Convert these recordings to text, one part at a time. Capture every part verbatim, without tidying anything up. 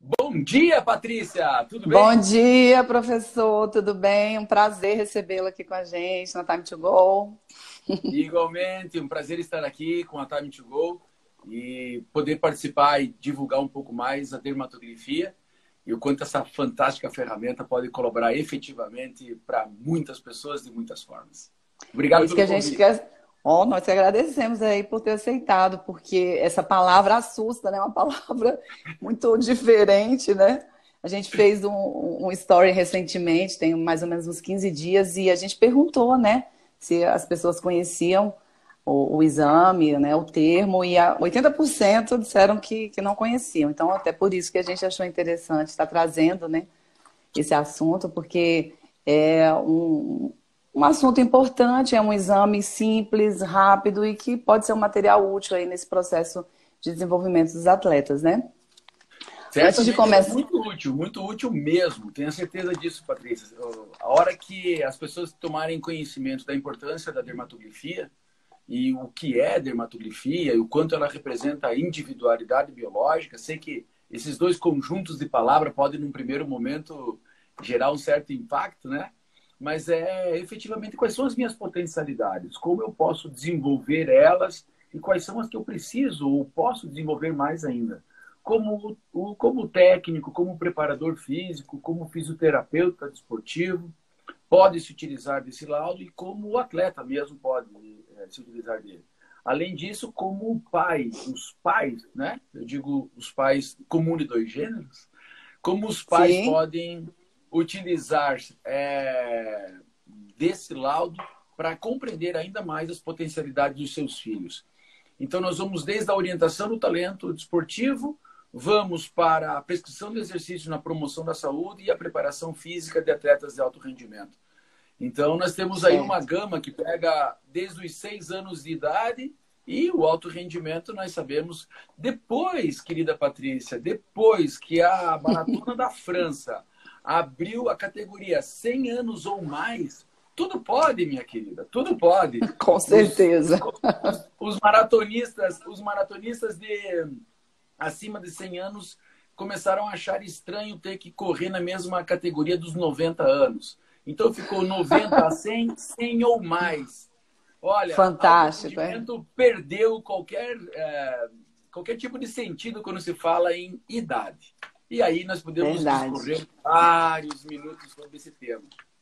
Bom dia, Patrícia! Tudo Bom bem? dia, professor, tudo bem? Um prazer recebê-lo aqui com a gente na Time to Go. Igualmente, um prazer estar aqui com a Time to Go e poder participar e divulgar um pouco mais a dermatografia e o quanto essa fantástica ferramenta pode colaborar efetivamente para muitas pessoas de muitas formas. É Obrigado isso que pelo a gente convite. quer. Ó, nós te agradecemos aí por ter aceitado, porque essa palavra assusta, né? Uma palavra muito diferente, né? A gente fez um, um story recentemente, tem mais ou menos uns quinze dias, e a gente perguntou, né, se as pessoas conheciam o, o exame, né, o termo, e a oitenta por cento disseram que, que não conheciam. Então, até por isso que a gente achou interessante estar trazendo, né, esse assunto, porque é um, um assunto importante, é um exame simples, rápido e que pode ser um material útil aí nesse processo de desenvolvimento dos atletas, né? Antes de Certamente é começar. muito útil, muito útil mesmo. Tenho certeza disso, Patrícia. A hora que as pessoas tomarem conhecimento da importância da dermatografia e o que é dermatografia e o quanto ela representa a individualidade biológica, sei que esses dois conjuntos de palavras podem, num primeiro momento, gerar um certo impacto, né? Mas é efetivamente quais são as minhas potencialidades, como eu posso desenvolver elas e quais são as que eu preciso ou posso desenvolver mais ainda. Como, como técnico, como preparador físico, como fisioterapeuta desportivo, pode se utilizar desse laudo e como o atleta mesmo pode é, se utilizar dele. Além disso, como o pai, os pais, né? Eu digo os pais comum de dois gêneros, como os pais Sim. podem utilizar é, desse laudo para compreender ainda mais as potencialidades dos seus filhos. Então, nós vamos desde a orientação do talento desportivo, vamos para a prescrição de exercício na promoção da saúde e a preparação física de atletas de alto rendimento. Então, nós temos aí uma Certo. gama que pega desde os seis anos de idade e o alto rendimento, nós sabemos, depois, querida Patrícia, depois que a Maratona da França abriu a categoria cem anos ou mais, tudo pode, minha querida, tudo pode. Com Os, certeza. os, os maratonistas, os maratonistas de acima de cem anos começaram a achar estranho ter que correr na mesma categoria dos noventa anos. Então ficou noventa a cem, cem ou mais. Olha, alto Fantástico, é? rendimento perdeu qualquer, é, qualquer tipo de sentido quando se fala em idade. E aí nós podemos Verdade. discorrer vários minutos sobre esse tema.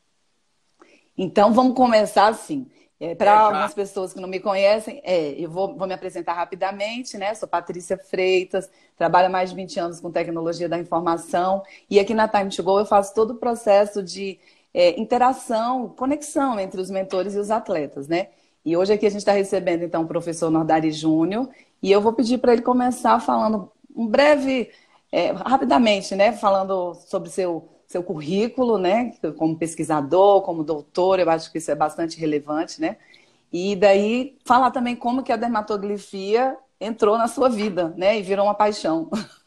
Então vamos começar assim. É, para É algumas já. pessoas que não me conhecem, é, eu vou, vou me apresentar rapidamente, né? Sou Patrícia Freitas, trabalho há mais de vinte anos com tecnologia da informação e aqui na Time to Go eu faço todo o processo de é, interação, conexão entre os mentores e os atletas, né? E hoje aqui a gente está recebendo então o professor Nordari Júnior e eu vou pedir para ele começar falando um breve, é, rapidamente, né? Falando sobre seu seu currículo, né, como pesquisador, como doutor, eu acho que isso é bastante relevante, né? E daí falar também como que a dermatografia entrou na sua vida, né, e virou uma paixão.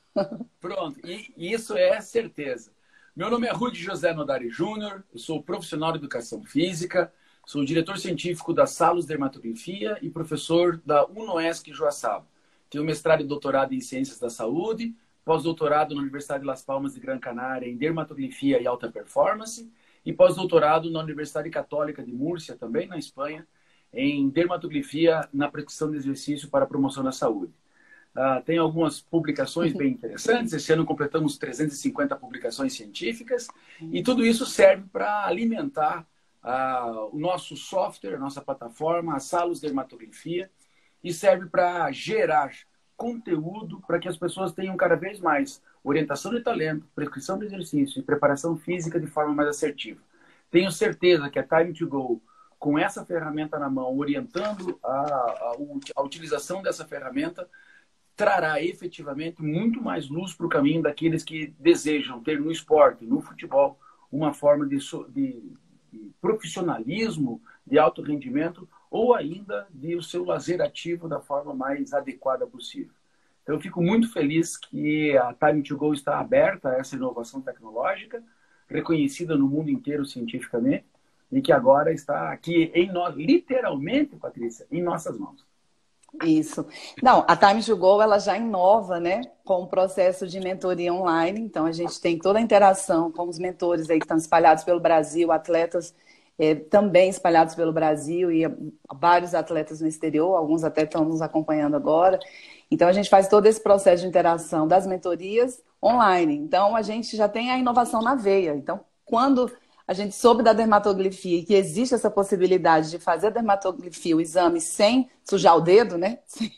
Pronto, e isso é certeza. Meu nome é Rudy José Nodari Júnior, eu sou profissional de educação física, sou diretor científico da Salus Dermatografia e professor da UNOESC Joaçaba. Tenho mestrado e doutorado em Ciências da Saúde, pós-doutorado na Universidade de Las Palmas de Gran Canária em Dermatografia e Alta Performance e pós-doutorado na Universidade Católica de Múrcia, também na Espanha, em Dermatografia na prescrição de exercício para a promoção da saúde. Uh, tem algumas publicações bem interessantes. Esse ano completamos trezentas e cinquenta publicações científicas e tudo isso serve para alimentar uh, o nosso software, a nossa plataforma, a Salus Dermatografia, e serve para gerar conteúdo para que as pessoas tenham cada vez mais orientação de talento, prescrição de exercício e preparação física de forma mais assertiva. Tenho certeza que a Time to Go, com essa ferramenta na mão, orientando a, a, a utilização dessa ferramenta, trará efetivamente muito mais luz para o caminho daqueles que desejam ter no esporte, no futebol, uma forma de, de, de profissionalismo, de alto rendimento ou ainda de o seu lazer ativo da forma mais adequada possível. Então, eu fico muito feliz que a Time to Go está aberta a essa inovação tecnológica, reconhecida no mundo inteiro cientificamente, e que agora está aqui, em nós, literalmente, Patrícia, em nossas mãos. Isso. Não, a Time to Go, ela já inova, né, com o processo de mentoria online. Então, a gente tem toda a interação com os mentores aí que estão espalhados pelo Brasil, atletas eh, também espalhados pelo Brasil e vários atletas no exterior, alguns até estão nos acompanhando agora. Então, a gente faz todo esse processo de interação das mentorias online. Então, a gente já tem a inovação na veia. Então, quando a gente soube da dermatoglifia e que existe essa possibilidade de fazer a dermatoglifia, o exame, sem sujar o dedo, né? Sem,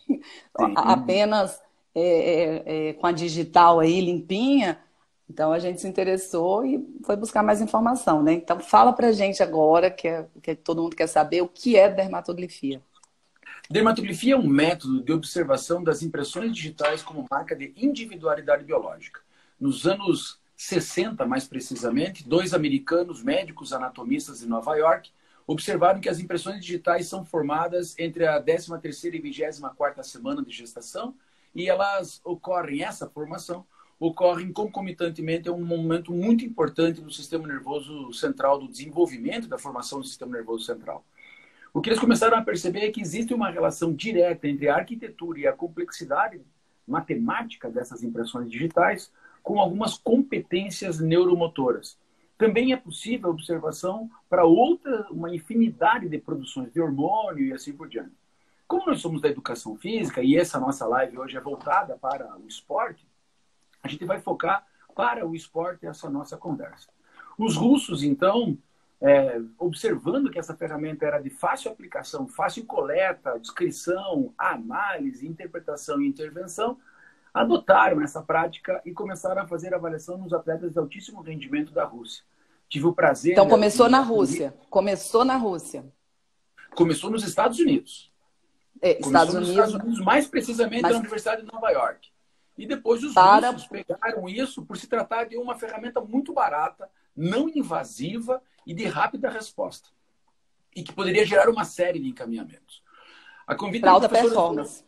apenas é, é, é, com a digital aí limpinha. Então, a gente se interessou e foi buscar mais informação, né? Então, fala pra gente agora, que, é, que todo mundo quer saber, o que é dermatoglifia. Dermatoglifia é um método de observação das impressões digitais como marca de individualidade biológica. Nos anos sessenta, mais precisamente, dois americanos médicos anatomistas de Nova York observaram que as impressões digitais são formadas entre a décima terceira e vigésima quarta semana de gestação e elas ocorrem, essa formação ocorre concomitantemente a um momento muito importante do sistema nervoso central, do desenvolvimento da formação do sistema nervoso central. O que eles começaram a perceber é que existe uma relação direta entre a arquitetura e a complexidade matemática dessas impressões digitais com algumas competências neuromotoras. Também é possível a observação para outra, uma infinidade de produções de hormônio e assim por diante. Como nós somos da educação física e essa nossa live hoje é voltada para o esporte, a gente vai focar para o esporte essa nossa conversa. Os russos, então, é, observando que essa ferramenta era de fácil aplicação, fácil coleta, descrição, análise, interpretação e intervenção, adotaram essa prática e começaram a fazer avaliação nos atletas de altíssimo rendimento da Rússia. Tive o prazer... Então, começou de... na Rússia. Começou na Rússia. Começou nos Estados Unidos. É, Estados Unidos... Estados Unidos, mais precisamente Mas... na Universidade de Nova York. E depois os Para... russos pegaram isso por se tratar de uma ferramenta muito barata, não invasiva e de rápida resposta. E que poderia gerar uma série de encaminhamentos. A convite para alta performance.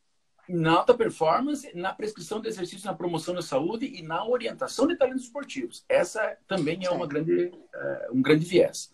Na alta performance, na prescrição de exercício, na promoção da saúde e na orientação de talentos esportivos. Essa também é uma grande, uh, um grande viés.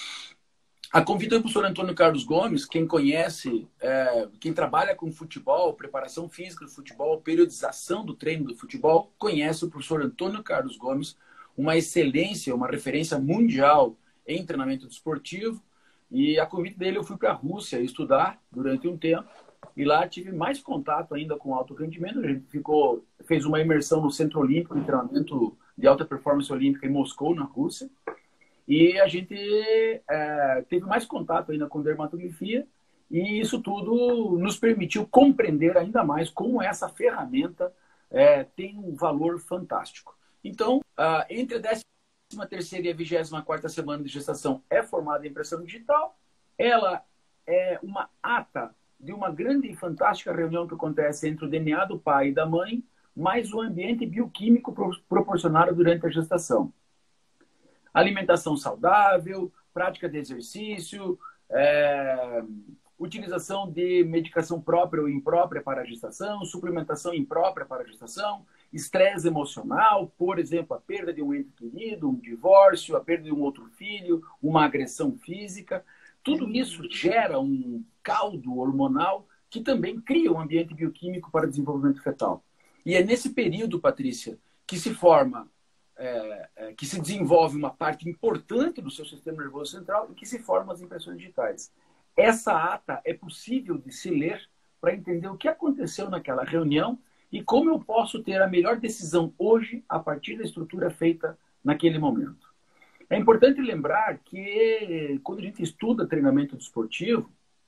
A convite do professor Antônio Carlos Gomes, quem conhece, uh, quem trabalha com futebol, preparação física do futebol, periodização do treino do futebol, conhece o professor Antônio Carlos Gomes, uma excelência, uma referência mundial em treinamento desportivo. E a convite dele eu fui para a Rússia estudar durante um tempo. E lá tive mais contato ainda com alto rendimento. A gente ficou, fez uma imersão no Centro Olímpico de Treinamento de Alta Performance Olímpica em Moscou, na Rússia. E a gente é, teve mais contato ainda com dermatografia. E isso tudo nos permitiu compreender ainda mais como essa ferramenta é, tem um valor fantástico. Então, ah, entre a décima terceira e a vigésima quarta semana de gestação é formada a impressão digital. Ela é uma ata de uma grande e fantástica reunião que acontece entre o D N A do pai e da mãe, mais o ambiente bioquímico proporcionado durante a gestação. Alimentação saudável, prática de exercício, é, utilização de medicação própria ou imprópria para a gestação, suplementação imprópria para a gestação, estresse emocional, por exemplo, a perda de um ente querido, um divórcio, a perda de um outro filho, uma agressão física. Tudo isso gera um caldo hormonal que também cria um ambiente bioquímico para o desenvolvimento fetal. E é nesse período, Patrícia, que se forma, é, é, que se desenvolve uma parte importante do seu sistema nervoso central e que se formam as impressões digitais. Essa ata é possível de se ler para entender o que aconteceu naquela reunião e como eu posso ter a melhor decisão hoje a partir da estrutura feita naquele momento. É importante lembrar que quando a gente estuda treinamento desportivo,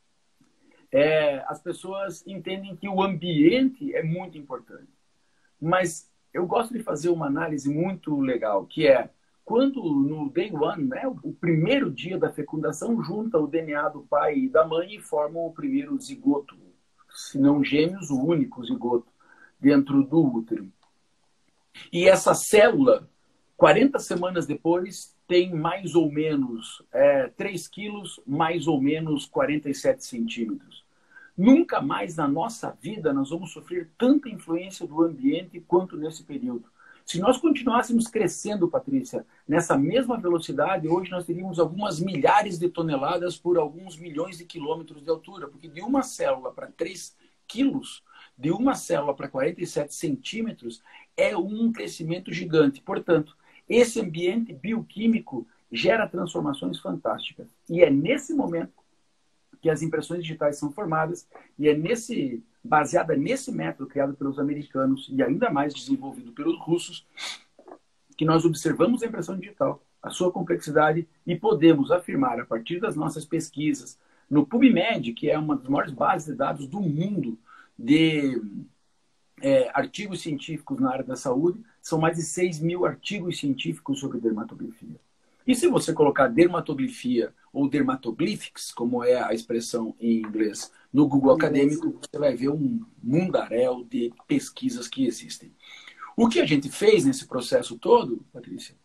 é, as pessoas entendem que o ambiente é muito importante. Mas eu gosto de fazer uma análise muito legal, que é quando no day one, né, o primeiro dia da fecundação, junta o D N A do pai e da mãe e formam o primeiro zigoto, se não gêmeos, o único zigoto dentro do útero. E essa célula, quarenta semanas depois, tem mais ou menos é, três quilos, mais ou menos quarenta e sete centímetros. Nunca mais na nossa vida nós vamos sofrer tanta influência do ambiente quanto nesse período. Se nós continuássemos crescendo, Patrícia, nessa mesma velocidade, hoje nós teríamos algumas milhares de toneladas por alguns milhões de quilômetros de altura, porque de uma célula para três quilos, de uma célula para quarenta e sete centímetros, é um crescimento gigante. Portanto, esse ambiente bioquímico gera transformações fantásticas. E é nesse momento que as impressões digitais são formadas, e é nesse, baseada nesse método criado pelos americanos e ainda mais desenvolvido pelos russos, que nós observamos a impressão digital, a sua complexidade, e podemos afirmar, a partir das nossas pesquisas, no PubMed, que é uma das maiores bases de dados do mundo de é, artigos científicos na área da saúde, são mais de seis mil artigos científicos sobre dermatografia. E se você colocar dermatografia ou dermatoglyphics, como é a expressão em inglês, no Google Acadêmico, você vai ver um mundaréu de pesquisas que existem. O que a gente fez nesse processo todo, Patrícia,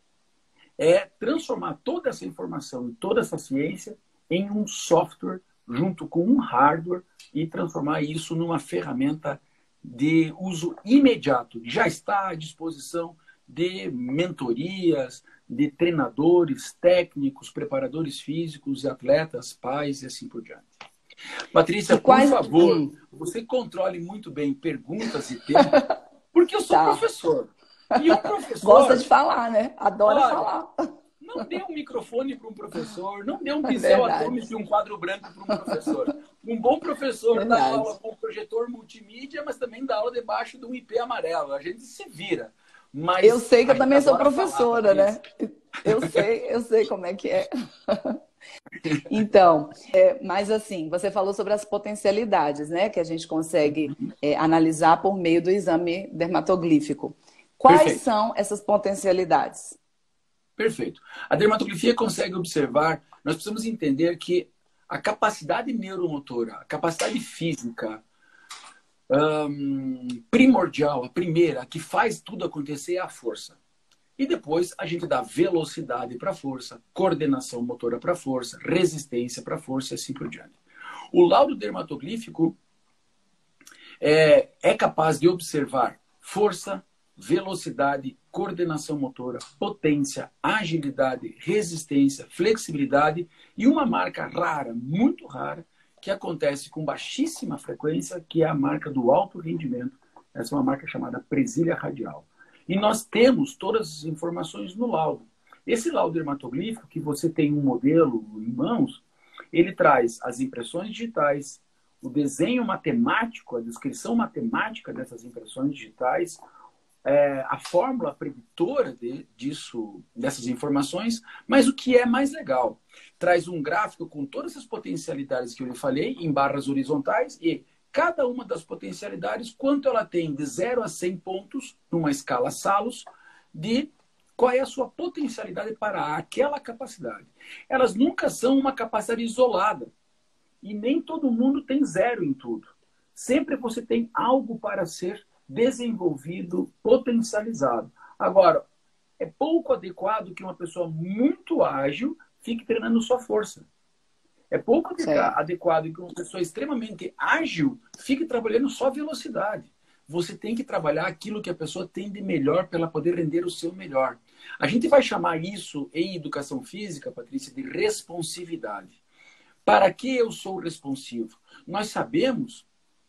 é transformar toda essa informação e toda essa ciência em um software junto com um hardware e transformar isso numa ferramenta de uso imediato. Já está à disposição de mentorias, de treinadores, técnicos, preparadores físicos, atletas, pais e assim por diante. Patrícia, quais... por favor, você controle muito bem perguntas e tempo, porque eu sou tá. professor. E um professor... Gosta de falar, né? Adora olha, falar. Não dê um microfone para um professor, não dê um pincel atômico e um quadro branco para um professor. Um bom professor Verdade. dá aula com projetor multimídia, mas também dá aula debaixo de um I P amarelo. A gente se vira. Mas eu sei que eu também sou professora, né? Eu sei, eu sei como é que é. Então, é, mas assim, você falou sobre as potencialidades, né? Que a gente consegue é, analisar por meio do exame dermatoglífico. Quais Perfeito. são essas potencialidades? Perfeito. A dermatografia consegue observar, nós precisamos entender que a capacidade neuromotora, a capacidade física, Um, primordial, a primeira, a que faz tudo acontecer é a força. E depois a gente dá velocidade para a força, coordenação motora para a força, resistência para a força e assim por diante. O laudo dermatoglífico é, é capaz de observar força, velocidade, coordenação motora, potência, agilidade, resistência, flexibilidade e uma marca rara, muito rara, que acontece com baixíssima frequência, que é a marca do alto rendimento. Essa é uma marca chamada presilha radial. E nós temos todas as informações no laudo. Esse laudo dermatoglífico, que você tem um modelo em mãos, ele traz as impressões digitais, o desenho matemático, a descrição matemática dessas impressões digitais, é, a fórmula preditora de, disso, dessas informações, mas o que é mais legal, traz um gráfico com todas as potencialidades que eu lhe falei, em barras horizontais, e cada uma das potencialidades, quanto ela tem de zero a cem pontos, numa escala Salos, de qual é a sua potencialidade para aquela capacidade. Elas nunca são uma capacidade isolada, e nem todo mundo tem zero em tudo. Sempre você tem algo para ser desenvolvido, potencializado. Agora, é pouco adequado que uma pessoa muito ágil fique treinando só força. É pouco adequado que uma pessoa extremamente ágil fique trabalhando só velocidade. Você tem que trabalhar aquilo que a pessoa tem de melhor para ela poder render o seu melhor. A gente vai chamar isso, em educação física, Patrícia, de responsividade. Para que eu sou responsivo? Nós sabemos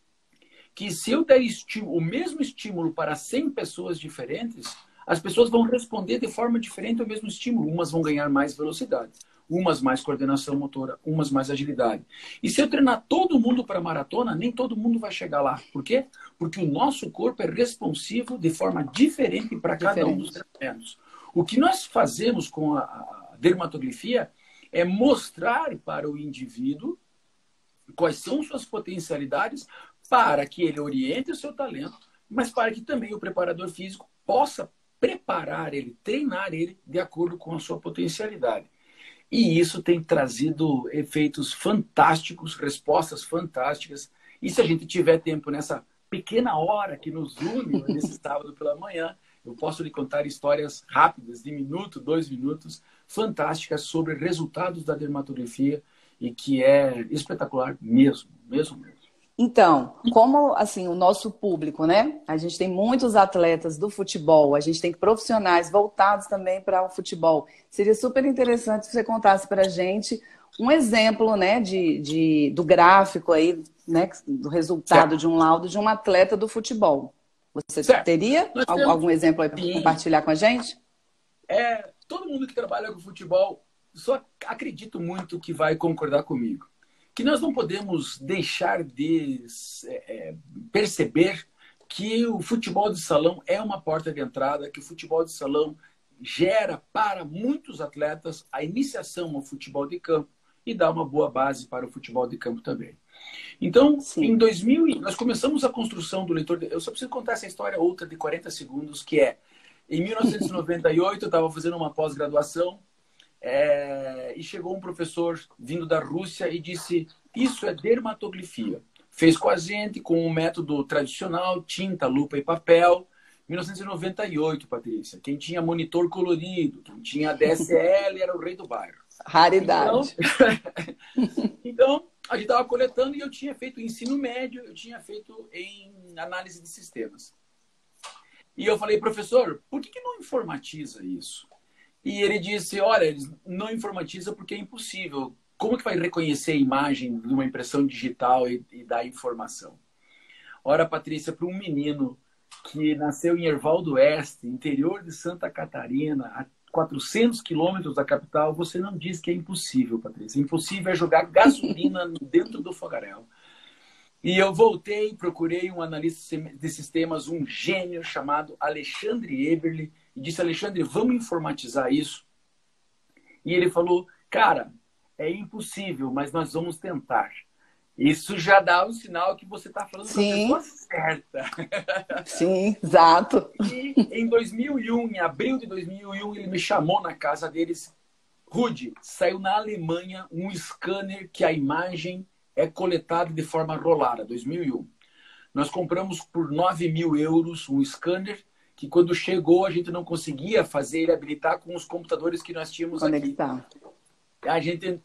que se eu der o mesmo estímulo para cem pessoas diferentes, as pessoas vão responder de forma diferente ao mesmo estímulo. Umas vão ganhar mais velocidade, umas mais coordenação motora, umas mais agilidade. E se eu treinar todo mundo para maratona, nem todo mundo vai chegar lá. Por quê? Porque o nosso corpo é responsivo de forma diferente para cada um dos treinamentos. O que nós fazemos com a, a dermatografia é mostrar para o indivíduo quais são suas potencialidades para que ele oriente o seu talento, mas para que também o preparador físico possa preparar ele, treinar ele de acordo com a sua potencialidade. E isso tem trazido efeitos fantásticos, respostas fantásticas. E se a gente tiver tempo nessa pequena hora que nos une, nesse sábado pela manhã, eu posso lhe contar histórias rápidas, de minuto, dois minutos, fantásticas sobre resultados da dermatografia e que é espetacular mesmo, mesmo, mesmo. Então, como assim o nosso público, né? A gente tem muitos atletas do futebol, a gente tem profissionais voltados também para o futebol. Seria super interessante se você contasse para a gente um exemplo, né, de, de, do gráfico aí, né, do resultado Certo. de um laudo de um atleta do futebol. Você Certo. teria Nós algum, temos, algum exemplo aí para sim, compartilhar com a gente? é, todo mundo que trabalha com futebol, só acredito muito que vai concordar comigo, que nós não podemos deixar de é, perceber que o futebol de salão é uma porta de entrada, que o futebol de salão gera para muitos atletas a iniciação ao futebol de campo e dá uma boa base para o futebol de campo também. Então, em Sim. dois mil, nós começamos a construção do leitor. De... Eu só preciso contar essa história outra de quarenta segundos, que é, em mil novecentos e noventa e oito, eu estava fazendo uma pós-graduação é... e chegou um professor vindo da Rússia e disse, isso é dermatoglifia. Fez com a gente, com o método tradicional, tinta, lupa e papel. mil novecentos e noventa e oito, Patrícia. Quem tinha monitor colorido, quem tinha D S L era o rei do bairro. Raridade. Então, então a gente estava coletando e eu tinha feito ensino médio, eu tinha feito em análise de sistemas. E eu falei, professor, por que, que não informatiza isso? E ele disse, olha, não informatiza porque é impossível. Como que vai reconhecer a imagem de uma impressão digital e, e dar informação? Ora, Patrícia, para um menino que nasceu em Erval do Oeste, interior de Santa Catarina, a quatrocentos quilômetros da capital, você não diz que é impossível, Patrícia. Impossível é jogar gasolina dentro do fogaréu. E eu voltei, procurei um analista de sistemas, um gênio chamado Alexandre Eberle, e disse, Alexandre, vamos informatizar isso? E ele falou, cara, é impossível, mas nós vamos tentar. Isso já dá um sinal que você está falando com a pessoa certa. Sim, exato. E em dois mil e um, em abril de dois mil e um, ele me chamou na casa deles. Rudy, saiu na Alemanha um scanner que a imagem é coletada de forma rolada, dois mil e um. Nós compramos por nove mil euros um scanner que quando chegou a gente não conseguia fazer ele habilitar com os computadores que nós tínhamos Conectar. aqui. A gente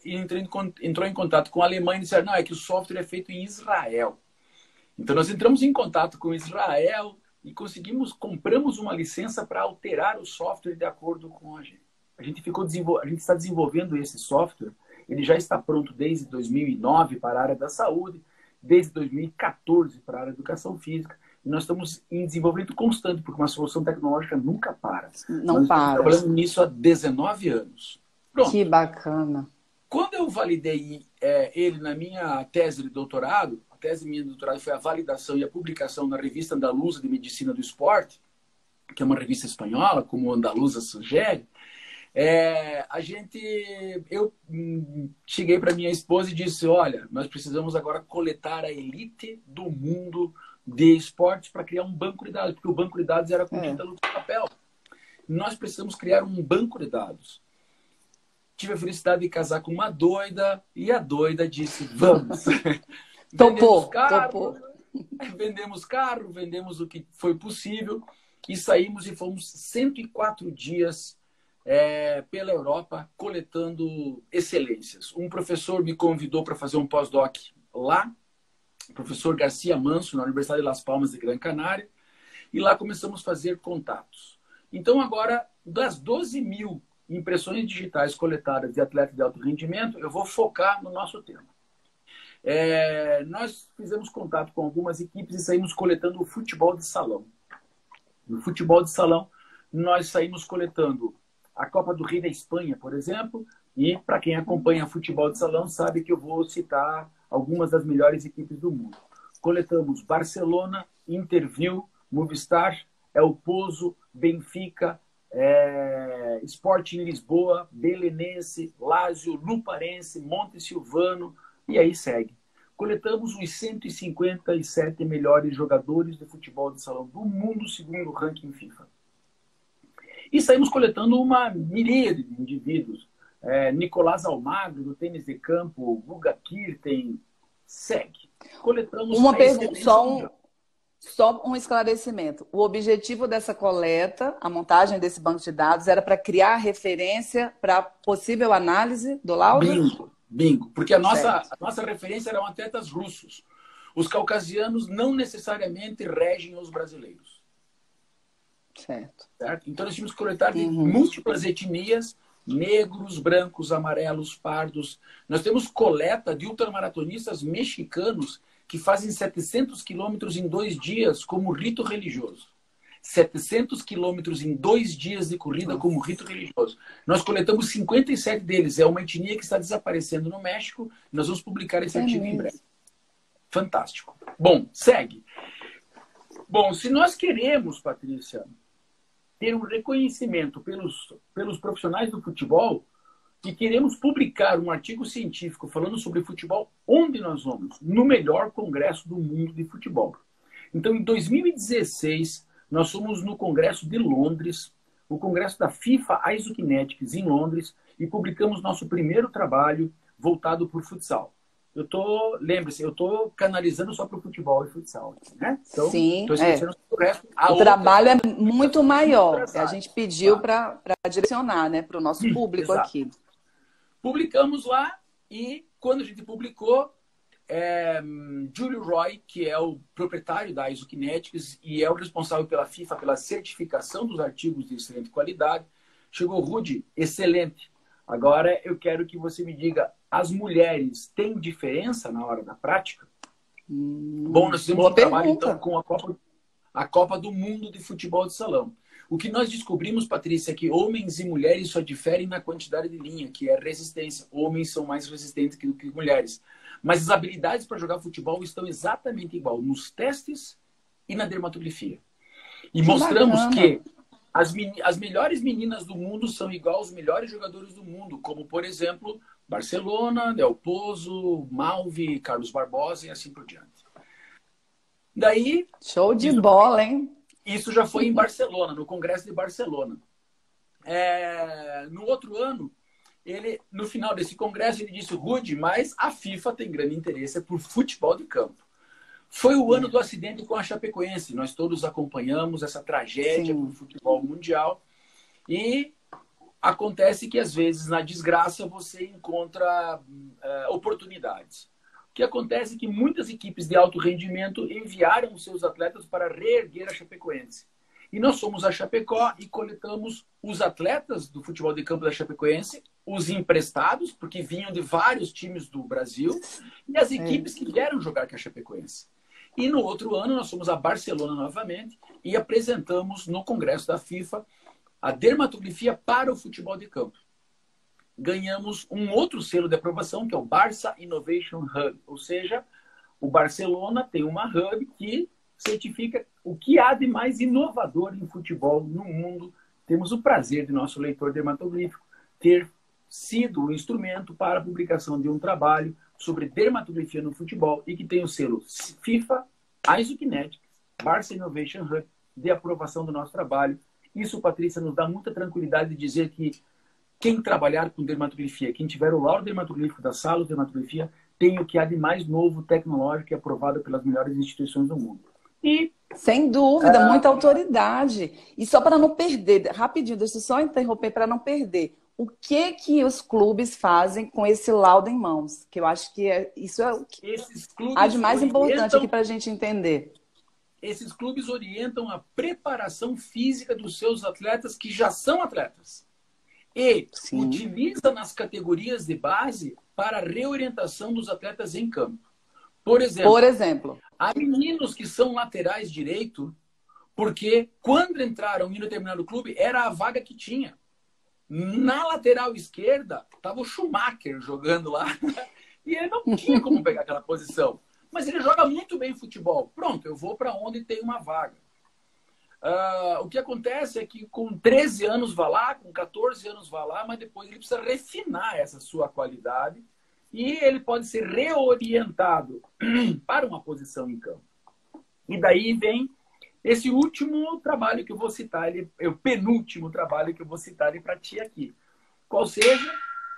entrou em contato com a Alemanha e disseram, não, é que o software é feito em Israel. Então nós entramos em contato com Israel e conseguimos, compramos uma licença para alterar o software de acordo com a gente. A gente, ficou a gente está desenvolvendo esse software, ele já está pronto desde dois mil e nove para a área da saúde, desde dois mil e quatorze para a área da educação física, e nós estamos em desenvolvimento constante, porque uma solução tecnológica nunca para. Não nós para. Estamos trabalhando nisso há dezenove anos. Pronto. Que bacana. Quando eu validei é, ele na minha tese de doutorado, a tese minha de doutorado foi a validação e a publicação na revista Andaluza de Medicina do Esporte, que é uma revista espanhola, como o Andaluza sugere, é, a gente, eu hum, cheguei para minha esposa e disse, olha, nós precisamos agora coletar a elite do mundo de esportes para criar um banco de dados, porque o banco de dados era com É. tinta, lupa e papel. Nós precisamos criar um banco de dados. Tive a felicidade de casar com uma doida e a doida disse, vamos. Topou, vendemos carro, topou. vendemos carro, vendemos o que foi possível e saímos e fomos cento e quatro dias é, pela Europa coletando excelências. Um professor me convidou para fazer um pós-doc lá, o professor Garcia Manso, na Universidade de Las Palmas de Gran Canária, e lá começamos a fazer contatos. Então agora, das doze mil impressões digitais coletadas de atleta de alto rendimento, eu vou focar no nosso tema. É, nós fizemos contato com algumas equipes e saímos coletando o futebol de salão. No futebol de salão, nós saímos coletando a Copa do Rei da Espanha, por exemplo, e para quem acompanha futebol de salão sabe que eu vou citar algumas das melhores equipes do mundo. Coletamos Barcelona, Interview, Movistar, El Pozo, Benfica, É, Sporting Lisboa, Belenense, Lazio, Luparense, Montesilvano e aí segue. Coletamos os cento e cinquenta e sete melhores jogadores de futebol de salão do mundo segundo o ranking FIFA. E saímos coletando uma miríade de indivíduos. É, Nicolás Almagro, do tênis de campo, Guga Kirten, segue. Coletamos uma pergunta, só um... mundial. Só um esclarecimento. O objetivo dessa coleta, a montagem desse banco de dados, era para criar referência para possível análise do laudo? Bingo, bingo. Porque a nossa, a nossa referência eram atletas russos. Os caucasianos não necessariamente regem os brasileiros. Certo. Certo? Então, nós tínhamos que coletar de Uhum. múltiplas etnias, negros, brancos, amarelos, pardos. Nós temos coleta de ultramaratonistas mexicanos que fazem setecentos quilômetros em dois dias como rito religioso. setecentos quilômetros em dois dias de corrida como rito religioso. Nós coletamos cinquenta e sete deles. É uma etnia que está desaparecendo no México. Nós vamos publicar esse É artigo mesmo. em breve. Fantástico. Bom, segue. Bom, se nós queremos, Patrícia, ter um reconhecimento pelos, pelos profissionais do futebol e queremos publicar um artigo científico falando sobre futebol, onde nós vamos? No melhor congresso do mundo de futebol. Então, em dois mil e dezesseis, nós fomos no congresso de Londres, o congresso da FIFA Isokinetics em Londres, e publicamos nosso primeiro trabalho voltado para o futsal. Eu tô, lembre-se, eu estou canalizando só para o futebol e futsal, né? Então, Sim, estou é. esquecendo o resto. O trabalho é muito maior. A Engraçado. gente pediu Tá. para direcionar, né, para o nosso público Exato. aqui. Publicamos lá e quando a gente publicou, é, Júlio Roy, que é o proprietário da Isokinetics e é o responsável pela FIFA, pela certificação dos artigos de excelente qualidade, chegou: Rudy, excelente. Agora eu quero que você me diga, as mulheres têm diferença na hora da prática? Hum, Bom, nós fizemos boa um trabalho pergunta. então com a Copa, a Copa do Mundo de Futebol de Salão. O que nós descobrimos, Patrícia, é que homens e mulheres só diferem na quantidade de linha, que é resistência. Homens são mais resistentes do que mulheres. Mas as habilidades para jogar futebol estão exatamente igual nos testes e na dermatografia. E Que mostramos bacana. que as, as melhores meninas do mundo são igual aos melhores jogadores do mundo, como, por exemplo, Barcelona, Del Pozo, Malvi, Carlos Barbosa e assim por diante. Daí, Show de isso, bola, hein? isso já foi em Barcelona, no Congresso de Barcelona. É, no outro ano, ele, no final desse congresso, ele disse: Rudy, mas a FIFA tem grande interesse por futebol de campo. Foi o ano do acidente com a Chapecoense. Nós todos acompanhamos essa tragédia Sim. para o futebol mundial. E acontece que, às vezes, na desgraça, você encontra uh, oportunidades. O que acontece é que muitas equipes de alto rendimento enviaram seus atletas para reerguer a Chapecoense. E nós fomos a Chapecó e coletamos os atletas do futebol de campo da Chapecoense, os emprestados, porque vinham de vários times do Brasil, e as equipes que vieram jogar com a Chapecoense. E no outro ano nós fomos a Barcelona novamente e apresentamos no Congresso da FIFA a dermatografia para o futebol de campo. Ganhamos um outro selo de aprovação, que é o Barça Innovation Hub. Ou seja, o Barcelona tem uma hub que certifica o que há de mais inovador em futebol no mundo. Temos o prazer de nosso leitor dermatográfico ter sido o instrumento para a publicação de um trabalho sobre dermatografia no futebol e que tem o selo FIFA, Isokinetics, Barça Innovation Hub, de aprovação do nosso trabalho. Isso, Patrícia, nos dá muita tranquilidade de dizer que quem trabalhar com dermatografia, quem tiver o laudo dermatográfico da sala de dermatografia, tem o que há de mais novo, tecnológico e aprovado pelas melhores instituições do mundo. E, sem dúvida, ah, muita autoridade. E só para não perder, rapidinho, deixa eu só interromper para não perder. O que que os clubes fazem com esse laudo em mãos? Que eu acho que é, isso é o que esses clubes há de mais importante orientam, aqui para a gente entender. Esses clubes orientam a preparação física dos seus atletas que já são atletas. E Sim. utiliza nas categorias de base para a reorientação dos atletas em campo. Por exemplo, Por exemplo, há meninos que são laterais direito porque quando entraram em um determinado clube era a vaga que tinha. Na lateral esquerda estava o Schumacher jogando lá e ele não tinha como pegar aquela posição. Mas ele joga muito bem futebol. Pronto, eu vou para onde tem uma vaga. Uh, o que acontece é que com treze anos vai lá, com quatorze anos vai lá, mas depois ele precisa refinar essa sua qualidade e ele pode ser reorientado para uma posição em campo. E daí vem esse último trabalho que eu vou citar, ele, é o penúltimo trabalho que eu vou citar para ti aqui. Qual seja,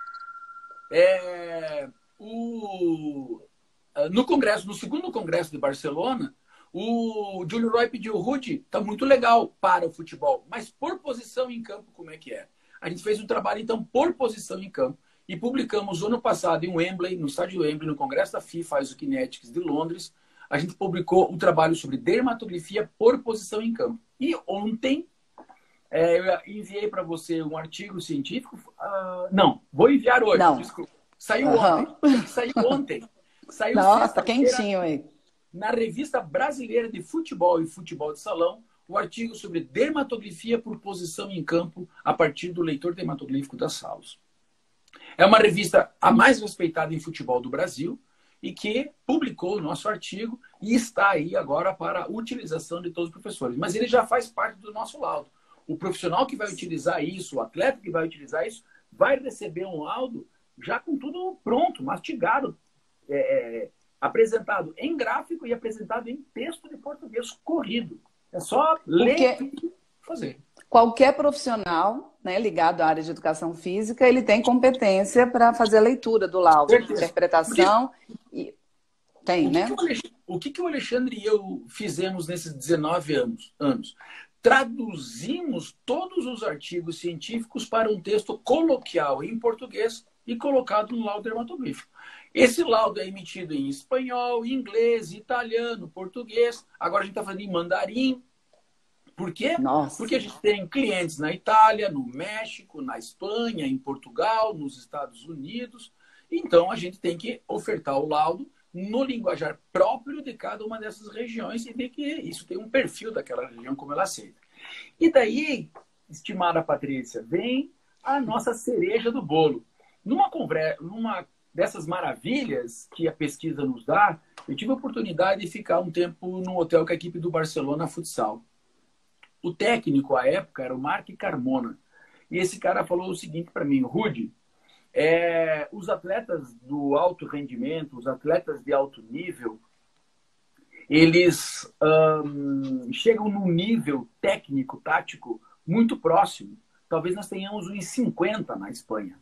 é, o, no congresso, no segundo congresso de Barcelona, o Júlio Roy pediu: Rudy, tá muito legal para o futebol, mas por posição em campo, como é que é? A gente fez um trabalho, então, por posição em campo e publicamos ano passado em Wembley, no estádio Wembley, no congresso da FIFA Isokinetics de Londres, a gente publicou um trabalho sobre dermatografia por posição em campo. E ontem, é, eu enviei para você um artigo científico. Uh, não, vou enviar hoje, não. desculpa. Saiu Uhum. ontem. Saiu ontem. Saiu Nossa, tá quentinho aí. Na Revista Brasileira de Futebol e Futebol de Salão, o artigo sobre dermatografia por posição em campo a partir do leitor dermatoglífico da Salos. É uma revista a mais respeitada em futebol do Brasil e que publicou o nosso artigo e está aí agora para a utilização de todos os professores. Mas ele já faz parte do nosso laudo. O profissional que vai utilizar isso, o atleta que vai utilizar isso, vai receber um laudo já com tudo pronto, mastigado, é, é, apresentado em gráfico e apresentado em texto de português corrido. É só ler e fazer. Qualquer profissional, né, ligado à área de educação física, ele tem competência para fazer a leitura do laudo, Certeza. Interpretação. E... Tem, o que né? Que o, Alexandre, o que, que o Alexandre e eu fizemos nesses dezenove anos? anos? Traduzimos todos os artigos científicos para um texto coloquial em português e colocado no laudo dermatográfico. Esse laudo é emitido em espanhol, inglês, italiano, português. Agora a gente está fazendo em mandarim. Por quê? Nossa. Porque a gente tem clientes na Itália, no México, na Espanha, em Portugal, nos Estados Unidos. Então a gente tem que ofertar o laudo no linguajar próprio de cada uma dessas regiões e ver que isso tem um perfil daquela região, como ela aceita. E daí, estimada Patrícia, vem a nossa cereja do bolo. Numa conversa, numa dessas maravilhas que a pesquisa nos dá, eu tive a oportunidade de ficar um tempo no hotel com a equipe do Barcelona Futsal. O técnico, à época, era o Marc Carmona. E esse cara falou o seguinte para mim: Rudy, é, os atletas do alto rendimento, os atletas de alto nível, eles hum, chegam num nível técnico, tático, muito próximo. Talvez nós tenhamos uns cinquenta na Espanha.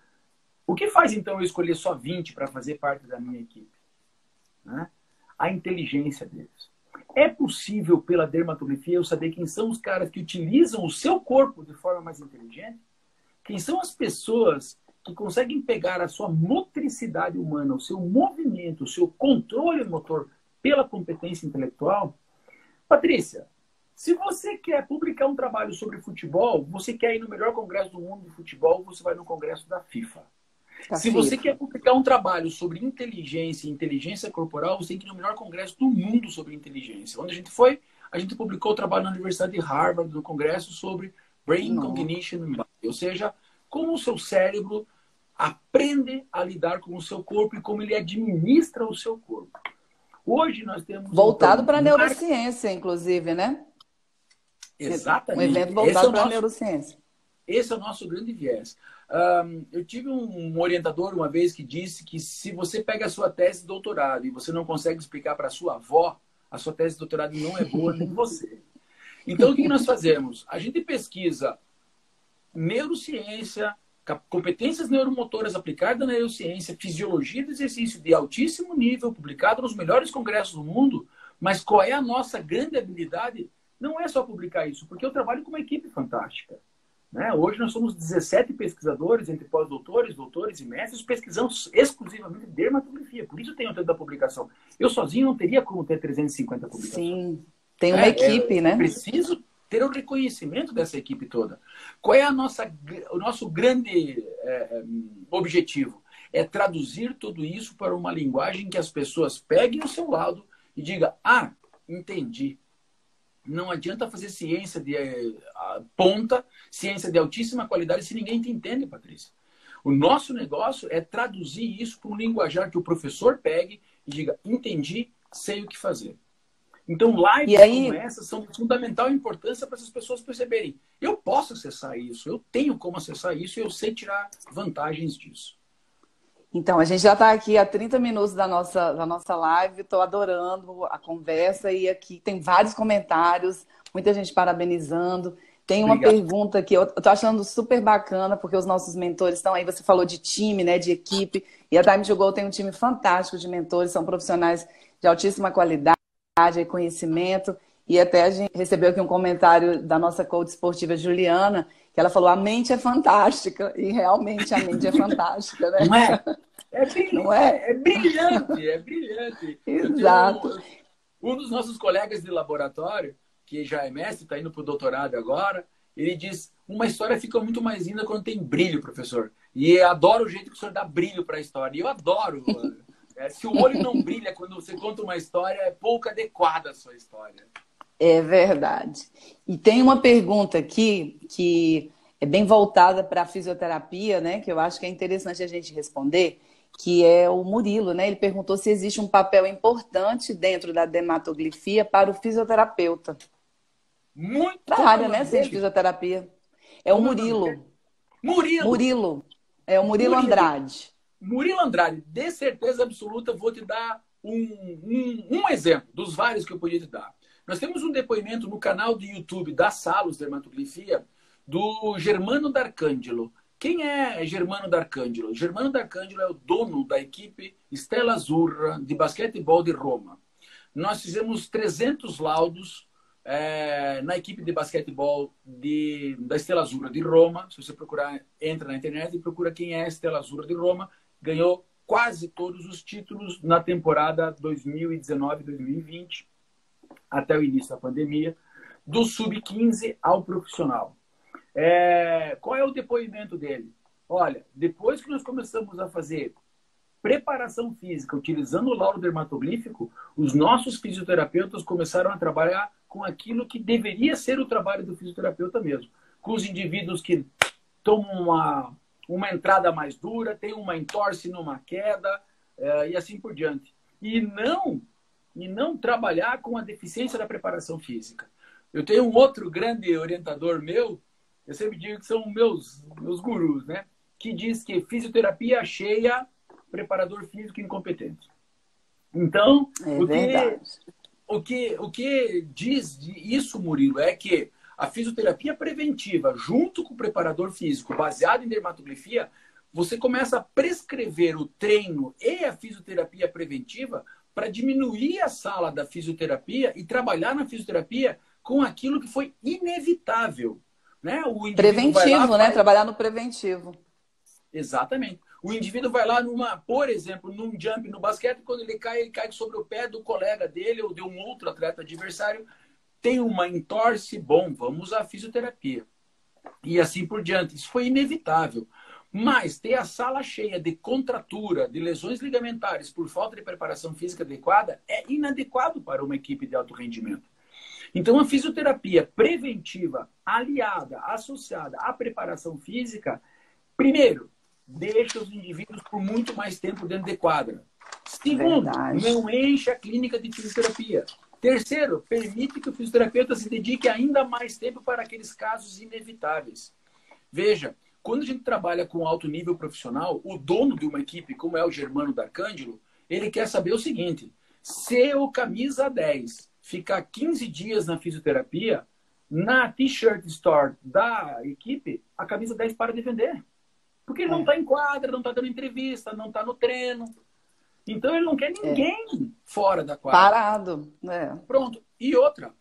O que faz, então, eu escolher só vinte para fazer parte da minha equipe? Né? A inteligência deles. É possível, pela dermatografia, eu saber quem são os caras que utilizam o seu corpo de forma mais inteligente? Quem são as pessoas que conseguem pegar a sua motricidade humana, o seu movimento, o seu controle motor pela competência intelectual? Patrícia, se você quer publicar um trabalho sobre futebol, você quer ir no melhor congresso do mundo de futebol, você vai no congresso da FIFA. Da Se FIFA. você quer publicar um trabalho sobre inteligência e inteligência corporal, você tem que ir no melhor congresso do mundo sobre inteligência. Onde a gente foi, a gente publicou o trabalho na Universidade de Harvard, no congresso sobre Brain Não. Cognition, ou seja, como o seu cérebro aprende a lidar com o seu corpo e como ele administra o seu corpo. Hoje nós temos... Voltado então, para a mar... neurociência, inclusive, né? Exatamente. Um evento voltado é para a nosso... neurociência. Esse é o nosso grande viés. Um, eu tive um orientador uma vez que disse que se você pega a sua tese de doutorado e você não consegue explicar para a sua avó, a sua tese de doutorado não é boa nem você. Então, o que nós fazemos? A gente pesquisa neurociência, competências neuromotoras aplicadas na neurociência, fisiologia do exercício de altíssimo nível, publicado nos melhores congressos do mundo, mas qual é a nossa grande habilidade? Não é só publicar isso, porque eu trabalho com uma equipe fantástica. Né? Hoje nós somos dezessete pesquisadores, entre pós-doutores, doutores e mestres, pesquisamos exclusivamente dermatografia. Por isso tem o tempo da publicação. Eu sozinho não teria como ter trezentas e cinquenta publicações. Sim, tem uma é, equipe, é, né? Preciso ter o reconhecimento dessa equipe toda. Qual é a nossa, o nosso grande é, objetivo? É traduzir tudo isso para uma linguagem que as pessoas peguem o seu lado e digam: ah, entendi. Não adianta fazer ciência de eh, ponta, ciência de altíssima qualidade, se ninguém te entende, Patrícia. O nosso negócio é traduzir isso para um linguajar que o professor pegue e diga: entendi, sei o que fazer. Então, lives aí... como essa são de fundamental importância para essas pessoas perceberem: eu posso acessar isso, eu tenho como acessar isso e eu sei tirar vantagens disso. Então, a gente já está aqui há trinta minutos da nossa, da nossa live, estou adorando a conversa e aqui tem vários comentários, muita gente parabenizando. Tem uma Obrigado. Pergunta que eu estou achando super bacana, porque os nossos mentores estão aí, você falou de time, né, de equipe, e a Time to Go tem um time fantástico de mentores, são profissionais de altíssima qualidade e conhecimento, e até a gente recebeu aqui um comentário da nossa coach esportiva Juliana, que ela falou: a mente é fantástica, e realmente a mente é fantástica, né? Não é? É, brilhante, Não é? é brilhante, é brilhante. Exato. Eu tenho, Um dos nossos colegas de laboratório, que já é mestre, está indo para o doutorado agora, ele diz, uma história fica muito mais linda quando tem brilho, professor. E eu adoro o jeito que o senhor dá brilho para a história. E eu adoro. É, se o olho não brilha quando você conta uma história, é pouco adequada a sua história. É verdade. E tem uma pergunta aqui que é bem voltada para a fisioterapia, né? Que eu acho que é interessante a gente responder, que é o Murilo, né? Ele perguntou se existe um papel importante dentro da dermatoglifia para o fisioterapeuta. Muito. Da área, né? Sim, de fisioterapia. É o Murilo. Murilo. Murilo. É o Murilo, Murilo Andrade. Murilo Andrade, de certeza absoluta, vou te dar um, um, um exemplo dos vários que eu podia te dar. Nós temos um depoimento no canal do YouTube da Salos Dermatoglifia do Germano D'Arcangelo. Quem é Germano D'Arcangelo? Germano D'Arcangelo é o dono da equipe Stella Azzurra de basquetebol de Roma. Nós fizemos trezentos laudos é, na equipe de basquetebol de, da Stella Azzurra de Roma. Se você procurar, entra na internet e procura quem é a Stella Azzurra de Roma. Ganhou quase todos os títulos na temporada dois mil e dezenove dois mil e vinte, até o início da pandemia, do sub quinze ao profissional. É, qual é o depoimento dele? Olha, depois que nós começamos a fazer preparação física utilizando o laudo dermatoglífico, os nossos fisioterapeutas começaram a trabalhar com aquilo que deveria ser o trabalho do fisioterapeuta mesmo. Com os indivíduos que tomam uma, uma entrada mais dura, tem uma entorse numa queda, é, e assim por diante. E não, e não trabalhar com a deficiência da preparação física. Eu tenho um outro grande orientador meu, eu sempre digo que são meus, meus gurus, né? Que diz que fisioterapia cheia, preparador físico incompetente. Então, é o, verdade. que, o, que, o que diz isso, Murilo, é que a fisioterapia preventiva, junto com o preparador físico, baseado em dermatoglifia, você começa a prescrever o treino e a fisioterapia preventiva para diminuir a sala da fisioterapia e trabalhar na fisioterapia com aquilo que foi inevitável. Né? O preventivo, lá, né? vai... Trabalhar no preventivo. Exatamente. O indivíduo vai lá, numa, por exemplo, num jump no basquete, quando ele cai, ele cai sobre o pé do colega dele ou de um outro atleta adversário, tem uma entorse, bom, vamos usar a fisioterapia. E assim por diante. Isso foi inevitável. Mas ter a sala cheia de contratura, de lesões ligamentares por falta de preparação física adequada é inadequado para uma equipe de alto rendimento. Então, a fisioterapia preventiva, aliada, associada à preparação física, primeiro, deixa os indivíduos por muito mais tempo dentro de quadra. Segundo, Verdade. não enche a clínica de fisioterapia. Terceiro, permite que o fisioterapeuta se dedique ainda mais tempo para aqueles casos inevitáveis. Veja, quando a gente trabalha com alto nível profissional, o dono de uma equipe, como é o Germano D'Arcangelo, ele quer saber o seguinte: se o camisa dez ficar quinze dias na fisioterapia, na t-shirt store da equipe, a camisa dez para de vender. Porque ele é. não está em quadra, não está dando entrevista, não está no treino. Então ele não quer ninguém é. fora da quadra. Parado. É. Pronto. E outra,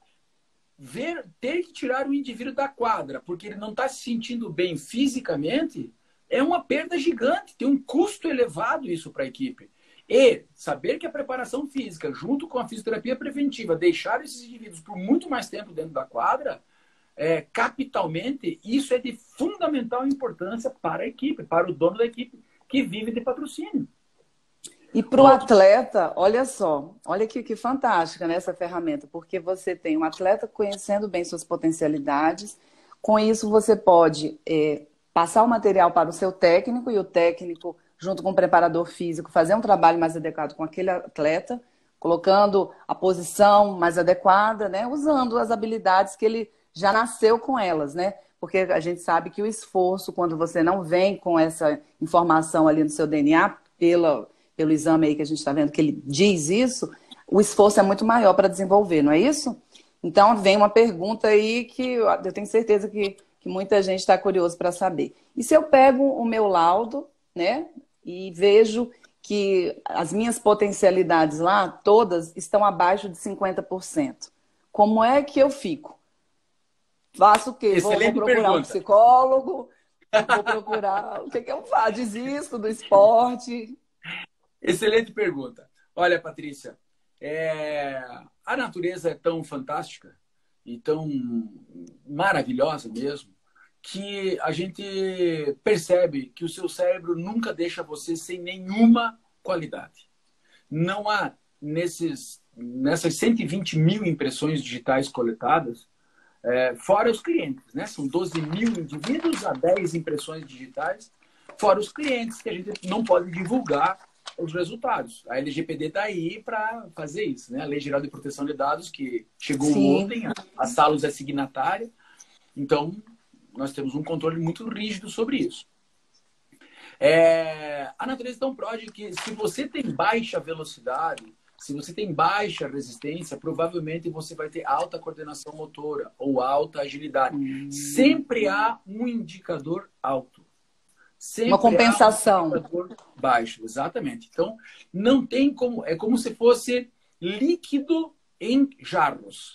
ver, ter que tirar o indivíduo da quadra porque ele não está se sentindo bem fisicamente é uma perda gigante. Tem um custo elevado isso para a equipe. E saber que a preparação física, junto com a fisioterapia preventiva, deixar esses indivíduos por muito mais tempo dentro da quadra, é, capitalmente, isso é de fundamental importância para a equipe, para o dono da equipe que vive de patrocínio. E para o atleta, olha só, olha que, que fantástica, né, essa ferramenta, porque você tem um atleta conhecendo bem suas potencialidades, com isso você pode é, passar o material para o seu técnico e o técnico, junto com o preparador físico, fazer um trabalho mais adequado com aquele atleta, colocando a posição mais adequada, né? Usando as habilidades que ele já nasceu com elas, né? Porque a gente sabe que o esforço, quando você não vem com essa informação ali no seu D N A, pela, pelo exame aí que a gente está vendo que ele diz isso, o esforço é muito maior para desenvolver, não é isso? Então, vem uma pergunta aí que eu tenho certeza que, que muita gente está curioso para saber. E se eu pego o meu laudo, né? E vejo que as minhas potencialidades lá, todas, estão abaixo de cinquenta por cento. Como é que eu fico? Faço o quê? Vou, vou procurar pergunta. um psicólogo? Vou procurar... O que, que eu faço? Desisto do esporte? Excelente pergunta. Olha, Patrícia, É, a natureza é tão fantástica e tão maravilhosa mesmo, que a gente percebe que o seu cérebro nunca deixa você sem nenhuma qualidade. Não há, nesses, nessas cento e vinte mil impressões digitais coletadas, é, fora os clientes, né? São doze mil indivíduos a dez impressões digitais, fora os clientes, que a gente não pode divulgar os resultados. A L G P D está aí para fazer isso, né? A Lei Geral de Proteção de Dados, que chegou Sim. ontem, a, a Salus é signatária, então nós temos um controle muito rígido sobre isso. É, a natureza é tão pródiga que se você tem baixa velocidade, se você tem baixa resistência, provavelmente você vai ter alta coordenação motora ou alta agilidade. Hum. Sempre há um indicador alto. Sempre uma compensação. Há um indicador baixo, exatamente. Então, não tem como... É como se fosse líquido em jarros.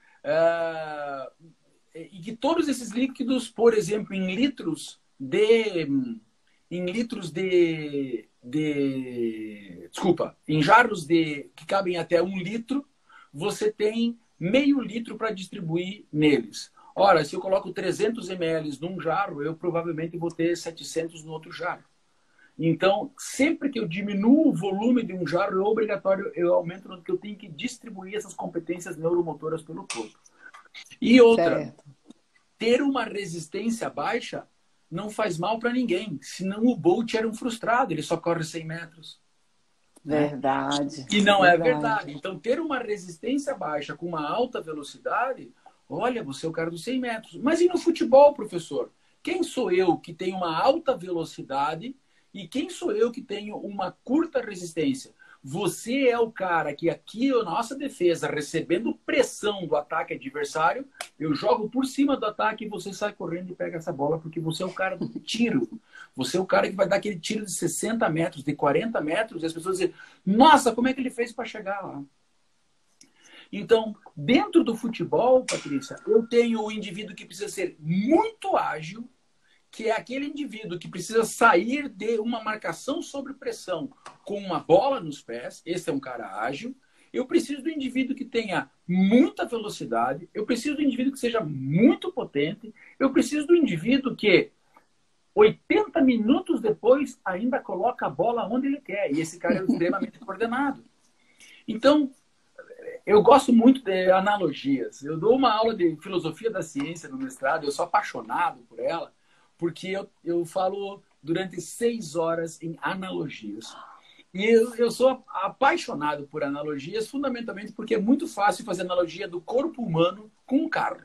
Uh, e que todos esses líquidos, por exemplo, em litros de... Em litros de... de desculpa, em jarros de, que cabem até um litro, você tem meio litro para distribuir neles. Ora, se eu coloco trezentos mililitros num jarro, eu provavelmente vou ter setecentos no outro jarro. Então, sempre que eu diminuo o volume de um jarro, é obrigatório, eu aumento no que eu tenho que distribuir essas competências neuromotoras pelo corpo. E outra, certo. Ter uma resistência baixa não faz mal para ninguém. Senão o Bolt era um frustrado, ele só corre cem metros. Verdade. E não verdade. é verdade. Então, ter uma resistência baixa com uma alta velocidade, olha, você é o cara dos cem metros. Mas e no futebol, professor? Quem sou eu que tenho uma alta velocidade e quem sou eu que tenho uma curta resistência? Você é o cara que aqui, na nossa defesa, recebendo pressão do ataque adversário, eu jogo por cima do ataque e você sai correndo e pega essa bola, porque você é o cara do tiro. Você é o cara que vai dar aquele tiro de sessenta metros, de quarenta metros, e as pessoas dizem, nossa, como é que ele fez para chegar lá? Então, dentro do futebol, Patrícia, eu tenho o indivíduo que precisa ser muito ágil, que é aquele indivíduo que precisa sair de uma marcação sobre pressão com uma bola nos pés. Esse é um cara ágil. Eu preciso do indivíduo que tenha muita velocidade. Eu preciso do indivíduo que seja muito potente. Eu preciso do indivíduo que, oitenta minutos depois, ainda coloca a bola onde ele quer. E esse cara é extremamente coordenado. Então, eu gosto muito de analogias. Eu dou uma aula de filosofia da ciência no mestrado. Eu sou apaixonado por ela. Porque eu, eu falo durante seis horas em analogias. E eu, eu sou apaixonado por analogias, fundamentalmente porque é muito fácil fazer analogia do corpo humano com um carro.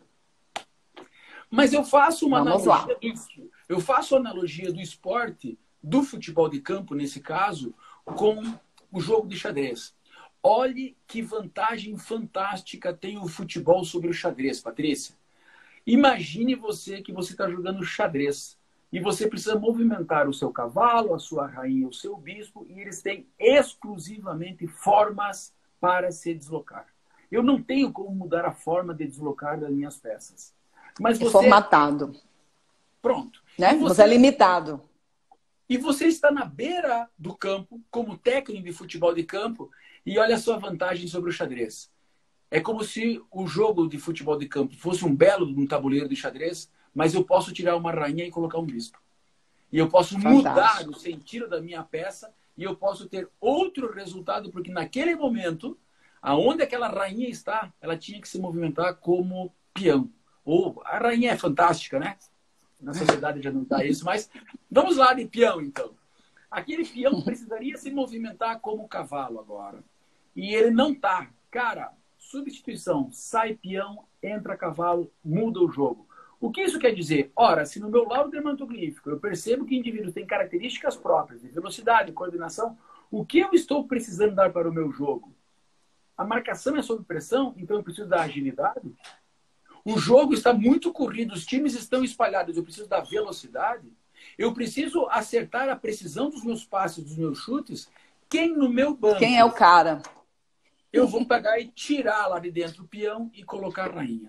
Mas eu faço uma Vamos analogia do, eu faço analogia do esporte, do futebol de campo, nesse caso, com o jogo de xadrez. Olhe que vantagem fantástica tem o futebol sobre o xadrez, Patrícia. Imagine você que você está jogando xadrez e você precisa movimentar o seu cavalo, a sua rainha, o seu bispo, e eles têm exclusivamente formas para se deslocar. Eu não tenho como mudar a forma de deslocar das minhas peças. Mas você... É formatado. Pronto. Né? Você... você é limitado. E você está na beira do campo, como técnico de futebol de campo, e olha a sua vantagem sobre o xadrez. É como se o jogo de futebol de campo fosse um belo um tabuleiro de xadrez, mas eu posso tirar uma rainha e colocar um bispo. E eu posso Fantástico. mudar o sentido da minha peça e eu posso ter outro resultado, porque naquele momento, aonde aquela rainha está, ela tinha que se movimentar como peão. Ou a rainha é fantástica, né? Na sociedade já não está isso, mas vamos lá de peão, então. Aquele peão precisaria se movimentar como cavalo agora. E ele não está. Cara... Substituição, sai peão, entra cavalo, muda o jogo. O que isso quer dizer? Ora, se no meu laudo dermatoglífico eu percebo que o indivíduo tem características próprias de velocidade, coordenação, o que eu estou precisando dar para o meu jogo? A marcação é sob pressão, então eu preciso da agilidade. O jogo está muito corrido, os times estão espalhados, eu preciso da velocidade. Eu preciso acertar a precisão dos meus passes, dos meus chutes. Quem no meu banco... Quem é o cara? Eu vou pegar e tirar lá de dentro o peão e colocar a rainha.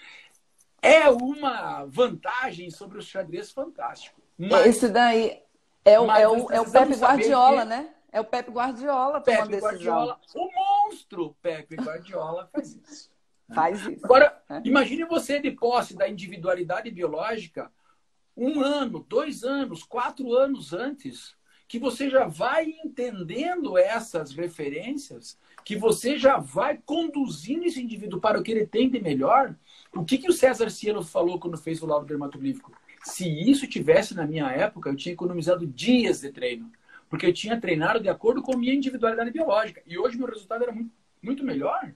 É uma vantagem sobre o xadrez fantástico. Mas, Esse daí é o, é o, é o Pepe Guardiola, que... né? É o Pepe Guardiola tomando Pepe decisão. Guardiola, o monstro Pepe Guardiola faz isso. Né? Faz isso. Agora, né? imagine você de posse da individualidade biológica um ano, dois anos, quatro anos antes, que você já vai entendendo essas referências, que você já vai conduzindo esse indivíduo para o que ele tem de melhor. O que, que o César Cielo falou quando fez o laudo dermatoglífico? Se isso tivesse na minha época, eu tinha economizado dias de treino, porque eu tinha treinado de acordo com a minha individualidade biológica. E hoje meu resultado era muito, muito melhor.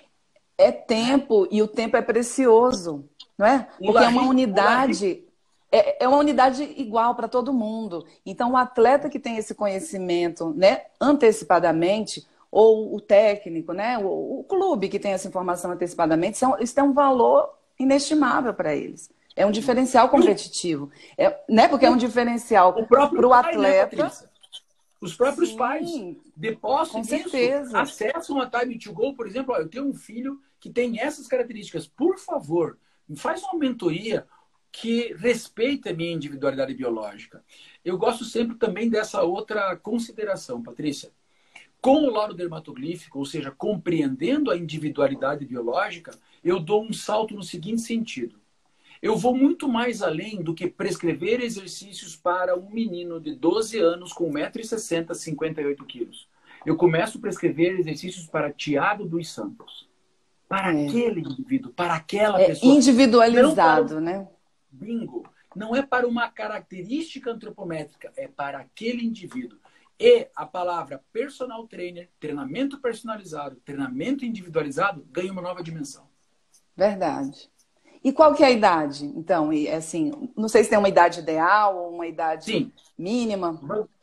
É tempo, e o tempo é precioso, não é? Porque é uma unidade... É uma unidade igual para todo mundo. Então, o atleta que tem esse conhecimento, né, antecipadamente, ou o técnico, né, o, o clube que tem essa informação antecipadamente, são, isso tem um valor inestimável para eles. É um diferencial competitivo. É, né, porque é um diferencial para o atleta. Né, os próprios Sim, pais, de posse com disso, certeza. acessam a Time to Go, por exemplo. Ó, eu tenho um filho que tem essas características. Por favor, faz uma mentoria que respeita a minha individualidade biológica. Eu gosto sempre também dessa outra consideração, Patrícia. Com o laudo dermatoglífico, ou seja, compreendendo a individualidade biológica, eu dou um salto no seguinte sentido. Eu vou muito mais além do que prescrever exercícios para um menino de doze anos com um metro e sessenta, cinquenta e oito quilos. Eu começo a prescrever exercícios para Tiago dos Santos. Para é. aquele indivíduo, para aquela é pessoa. Individualizado, o... né? Bingo. Não é para uma característica antropométrica, é para aquele indivíduo. E a palavra personal trainer, treinamento personalizado, treinamento individualizado, ganha uma nova dimensão. Verdade. E qual que é a idade? Então, e, assim, não sei se tem uma idade ideal ou uma idade Sim. mínima.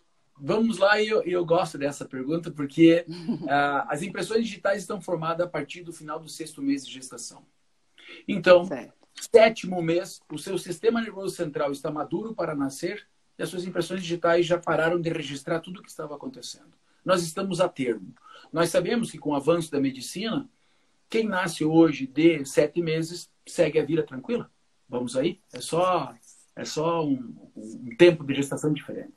Vamos lá, e eu, eu gosto dessa pergunta, porque uh, as impressões digitais estão formadas a partir do final do sexto mês de gestação. Então, certo. Sétimo mês, o seu sistema nervoso central está maduro para nascer e as suas impressões digitais já pararam de registrar tudo o que estava acontecendo. Nós estamos a termo. Nós sabemos que com o avanço da medicina, quem nasce hoje de sete meses segue a vida tranquila. Vamos aí? É só, é só um, um tempo de gestação diferente.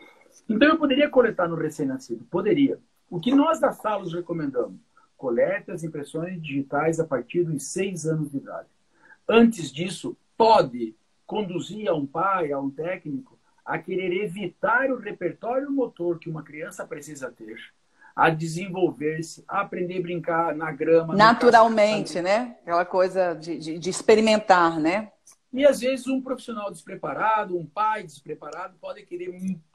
Então eu poderia coletar no recém-nascido? Poderia. O que nós da Salos recomendamos? Colete as impressões digitais a partir dos seis anos de idade. Antes disso, pode conduzir a um pai, a um técnico, a querer evitar o repertório motor que uma criança precisa ter, a desenvolver-se, a aprender a brincar na grama. Naturalmente, né? Aquela coisa de, de, de experimentar, né? E às vezes um profissional despreparado, um pai despreparado, pode querer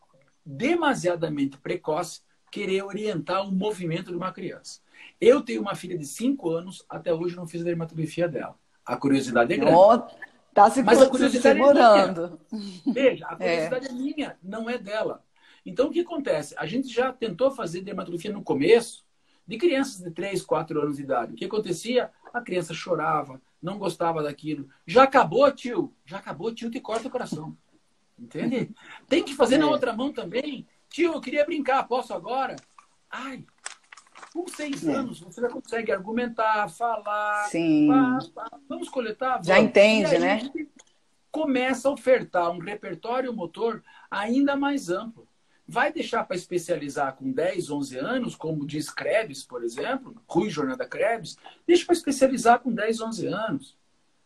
demasiadamente precoce, querer orientar o movimento de uma criança. Eu tenho uma filha de cinco anos, até hoje não fiz a dermatografia dela. A curiosidade é grande. Oh, tá se Mas a curiosidade segurando. É minha. Veja, a curiosidade é. é minha, não é dela. Então, o que acontece? A gente já tentou fazer dermatografia no começo de crianças de três, quatro anos de idade. O que acontecia? A criança chorava, não gostava daquilo. Já acabou, tio? Já acabou, tio, te corta o coração. Entende? Tem que fazer é. na outra mão também. Tio, eu queria brincar, posso agora? Ai, com seis é. anos você já consegue argumentar, falar. Sim. Pá, pá, vamos coletar? Vamos. Já entende, e aí, né? A gente começa a ofertar um repertório motor ainda mais amplo. Vai deixar para especializar com dez, onze anos, como diz Krebs, por exemplo, Rui Jornada Krebs, deixa para especializar com dez, onze anos.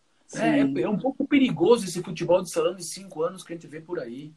É, é um pouco perigoso esse futebol de salão de cinco anos que a gente vê por aí.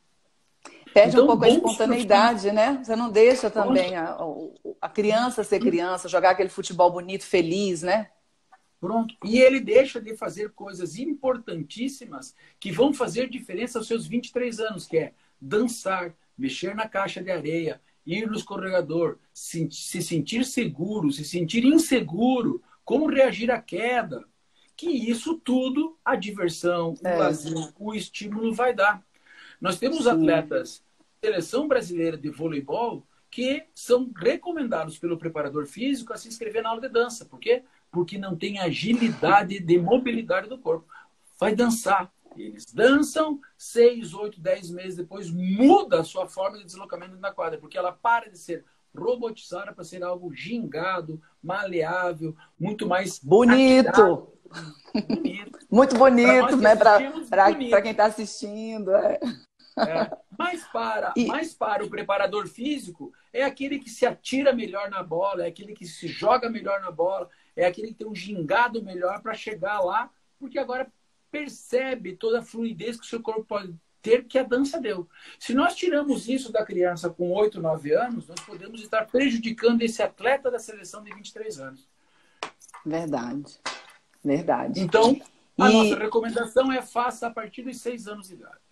Perde então, um pouco a espontaneidade, né? Você não deixa também a, a criança ser criança, jogar aquele futebol bonito, feliz, né? Pronto. E ele deixa de fazer coisas importantíssimas que vão fazer diferença aos seus vinte e três anos, que é dançar, mexer na caixa de areia, ir no escorregador, se, se sentir seguro, se sentir inseguro, como reagir à queda. Que isso tudo, a diversão, o é. lazer, o estímulo vai dar. Nós temos Sim. atletas, seleção brasileira de voleibol, que são recomendados pelo preparador físico a se inscrever na aula de dança. Por quê? Porque não tem agilidade de mobilidade do corpo. Vai dançar. Eles dançam, seis, oito, dez meses depois, muda a sua forma de deslocamento na quadra, porque ela para de ser robotizada para ser algo gingado, maleável, muito mais... Bonito! Bonito. Muito bonito, né? Para quem está assistindo. É. É, mas para, E, mas para o preparador físico, é aquele que se atira melhor na bola, é aquele que se joga melhor na bola, é aquele que tem um gingado melhor para chegar lá, porque agora percebe toda a fluidez que o seu corpo pode ter, que a dança deu. Se nós tiramos isso da criança com oito, nove anos, nós podemos estar prejudicando esse atleta da seleção de vinte e três anos. verdade, verdade. Então, a nossa E, recomendação é faça a partir dos seis anos de idade.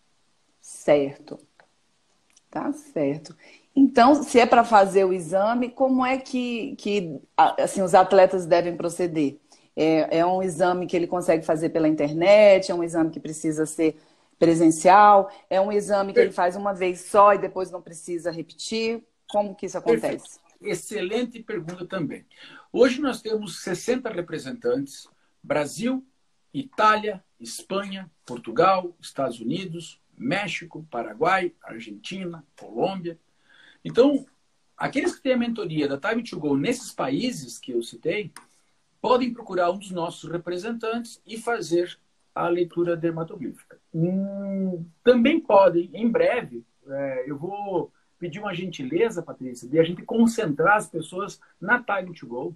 certo, tá certo. Então, se é para fazer o exame, como é que, que assim, os atletas devem proceder? É, é um exame que ele consegue fazer pela internet? É um exame que precisa ser presencial? É um exame que ele faz uma vez só e depois não precisa repetir? Como que isso Perfeito. acontece? Excelente pergunta também. Hoje nós temos sessenta representantes: Brasil, Itália, Espanha, Portugal, Estados Unidos, México, Paraguai, Argentina, Colômbia. Então, aqueles que têm a mentoria da Time to Go nesses países que eu citei, podem procurar um dos nossos representantes e fazer a leitura dermatoglífica. Hum, também podem, em breve, é, eu vou pedir uma gentileza, Patrícia, de a gente concentrar as pessoas na Time to Go.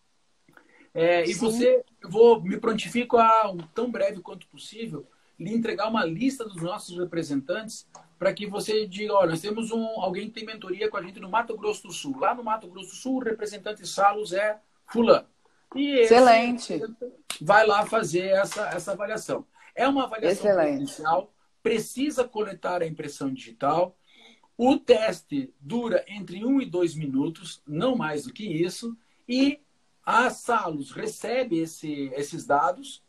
É, e você, eu vou me prontifico a, um, tão breve quanto possível, lhe entregar uma lista dos nossos representantes para que você diga, olha, nós temos um, alguém que tem mentoria com a gente no Mato Grosso do Sul. Lá no Mato Grosso do Sul, o representante Salos é fulano. E esse Excelente, vai lá fazer essa, essa avaliação. É uma avaliação excelente. presencial, precisa coletar a impressão digital. O teste dura entre um e dois minutos, não mais do que isso. E a Salos recebe esse, esses dados,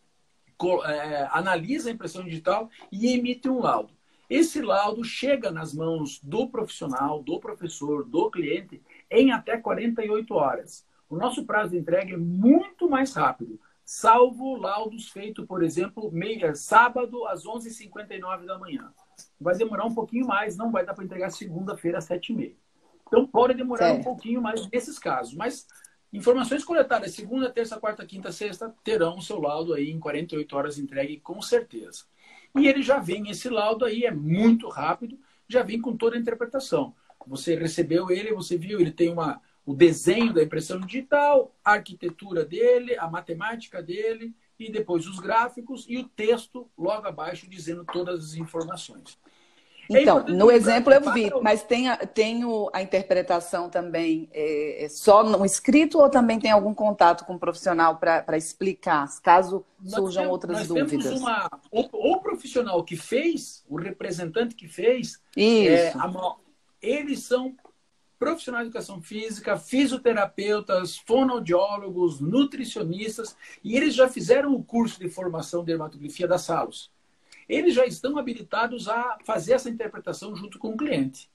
é, analisa a impressão digital e emite um laudo. Esse laudo chega nas mãos do profissional, do professor, do cliente em até quarenta e oito horas. O nosso prazo de entrega é muito mais rápido, salvo laudos feitos, por exemplo, meia, sábado às onze e cinquenta e nove da manhã. Vai demorar um pouquinho mais, não vai dar para entregar segunda-feira às sete e meia. Então pode demorar certo. um pouquinho mais nesses casos, mas informações coletadas segunda, terça, quarta, quinta, sexta terão o seu laudo aí em quarenta e oito horas entregue com certeza. E ele já vem, esse laudo aí é muito rápido, já vem com toda a interpretação. Você recebeu ele, você viu, ele tem uma, o desenho da impressão digital, a arquitetura dele, a matemática dele, e depois os gráficos e o texto logo abaixo dizendo todas as informações. Então, é no exemplo eu vi, mas tem a, tem o, a interpretação também é, é só no escrito ou também tem algum contato com o profissional para explicar, caso surjam temos, outras nós dúvidas? Temos uma, o, o profissional que fez, o representante que fez, Isso. É, a, eles são profissionais de educação física, fisioterapeutas, fonoaudiólogos, nutricionistas, e eles já fizeram o curso de formação de dermatografia da Salos. Eles já estão habilitados a fazer essa interpretação junto com o cliente.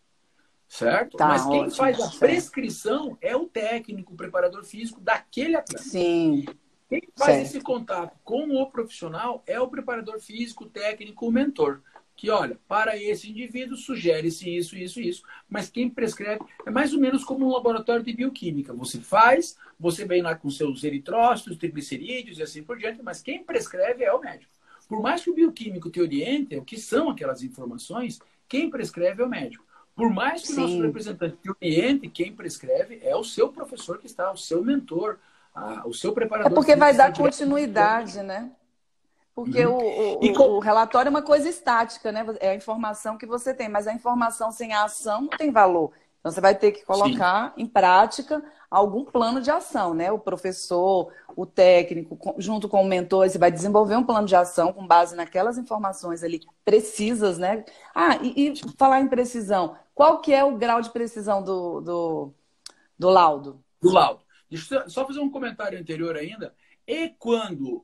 Certo? Tá, Mas quem ótimo, faz a certo. prescrição é o técnico, o preparador físico daquele atleta. Sim. Quem faz certo. esse contato com o profissional é o preparador físico, o técnico, o mentor. Que, olha, para esse indivíduo sugere-se isso, isso, isso. Mas quem prescreve é mais ou menos como um laboratório de bioquímica. Você faz, você vem lá com seus eritrócitos, triglicerídeos e assim por diante, mas quem prescreve é o médico. Por mais que o bioquímico te oriente, o que são aquelas informações, quem prescreve é o médico. Por mais que Sim. o nosso representante te oriente, quem prescreve é o seu professor que está, o seu mentor, a, o seu preparador. É porque vai dar continuidade, né? Porque uhum. o, o, com... o relatório é uma coisa estática, né? É a informação que você tem, mas a informação sem a ação não tem valor. Então, você vai ter que colocar Sim. em prática algum plano de ação, né? O professor, o técnico, junto com o mentor, você vai desenvolver um plano de ação com base naquelas informações ali precisas, né? Ah, e, e falar em precisão, qual que é o grau de precisão do, do, do laudo? Do laudo. Deixa eu só fazer um comentário anterior ainda. E quando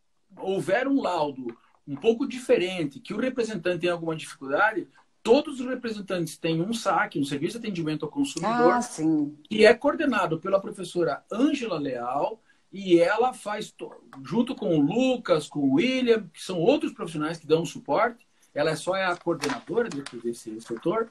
houver um laudo um pouco diferente, que o representante tem alguma dificuldade, todos os representantes têm um SAC, um Serviço de Atendimento ao Consumidor, ah, sim. que é coordenado pela professora Ângela Leal, e ela faz, junto com o Lucas, com o William, que são outros profissionais que dão suporte, ela só é a coordenadora desse setor,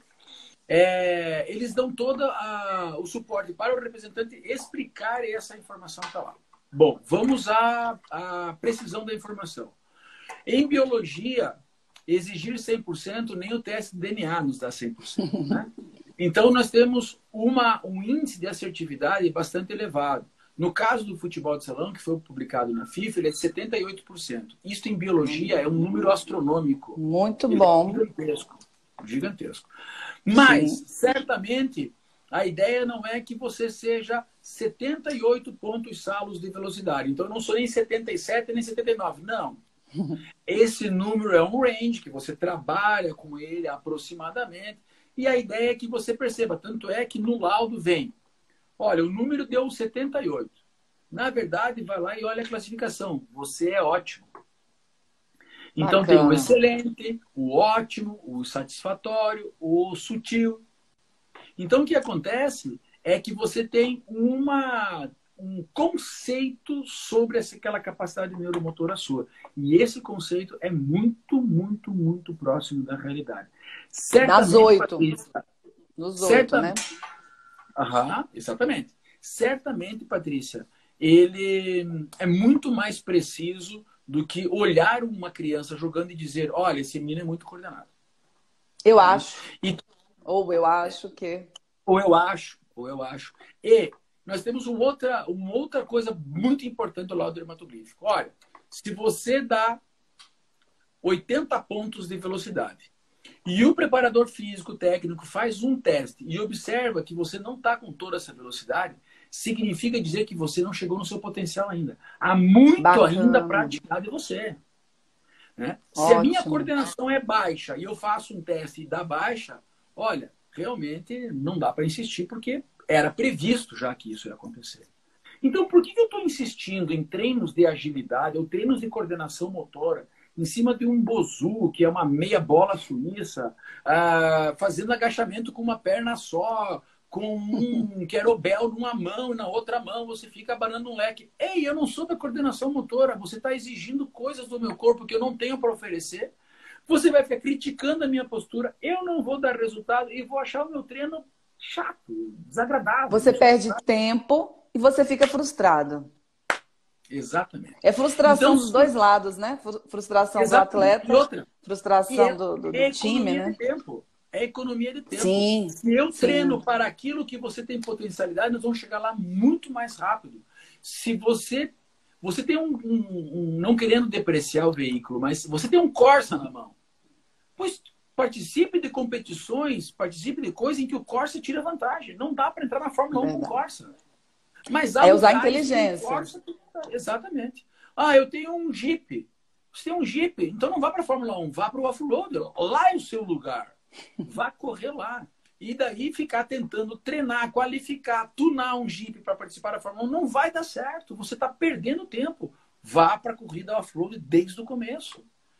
é, eles dão todo a, o suporte para o representante explicar essa informação que está lá. Bom, vamos à, à precisão da informação. Em biologia, exigir cem por cento, nem o teste de D N A nos dá cem por cento. Né? Então, nós temos uma, um índice de assertividade bastante elevado. No caso do futebol de salão, que foi publicado na FIFA, ele é de setenta e oito por cento. Isso em biologia é um número astronômico. Muito ele bom. É gigantesco. Gigantesco. Mas, Sim. certamente, a ideia não é que você seja setenta e oito pontos salos de velocidade. Então, eu não sou nem setenta e sete, nem setenta e nove. Não. Esse número é um range que você trabalha com ele aproximadamente. E a ideia é que você perceba. Tanto é que no laudo vem: olha, o número deu setenta e oito. Na verdade, vai lá e olha a classificação. Você é ótimo. Então, Bacana. tem o excelente, o ótimo, o satisfatório, o sutil. Então, o que acontece é que você tem uma, um conceito sobre essa, aquela capacidade neuromotora sua. E esse conceito é muito, muito, muito próximo da realidade. Das oito. Patrícia, Nos oito, né? Aham, exatamente. Certamente, Patrícia, ele é muito mais preciso do que olhar uma criança jogando e dizer: olha, esse menino é muito coordenado. Eu acho. E, ou eu acho que... Ou eu acho, ou eu acho. E nós temos uma outra, uma outra coisa muito importante do laudo dermatoglífico. Olha, se você dá oitenta pontos de velocidade e o preparador físico técnico faz um teste e observa que você não está com toda essa velocidade, significa dizer que você não chegou no seu potencial ainda. Há muito Bacana. ainda para praticar de você. Né? Se a minha coordenação é baixa e eu faço um teste e dá baixa, olha, realmente não dá para insistir, porque era previsto já que isso ia acontecer. Então, por que eu estou insistindo em treinos de agilidade ou treinos de coordenação motora em cima de um bozu, que é uma meia bola suíça, ah, fazendo agachamento com uma perna só, com um querobel numa mão e na outra mão você fica abanando um leque? Ei, eu não sou da coordenação motora, você está exigindo coisas do meu corpo que eu não tenho para oferecer. Você vai ficar criticando a minha postura, eu não vou dar resultado e vou achar o meu treino chato, desagradável. Você perde tempo e você fica frustrado. Exatamente. É frustração então, dos dois lados, né? Frustração exatamente. do atleta, e outra, frustração e é, do, do, do é time, né? De tempo. É economia de tempo. Sim, Se eu sim. treino para aquilo que você tem potencialidade, nós vamos chegar lá muito mais rápido. Se você você tem um, um, um não querendo depreciar o veículo, mas você tem um Corsa na mão, pois participe de competições, participe de coisas em que o Corsa tira vantagem. Não dá para entrar na Fórmula um com o Corsa. Mas há é usar a lugares inteligência. que o Corsa... Exatamente. Ah, eu tenho um Jeep. Você tem um Jeep, então não vá para a Fórmula um, vá para o off-road. Lá é o seu lugar. Vá correr lá. E daí ficar tentando treinar, qualificar, tunar um Jeep para participar da Fórmula um, não vai dar certo. Você está perdendo tempo. Vá para a corrida off-road desde o começo.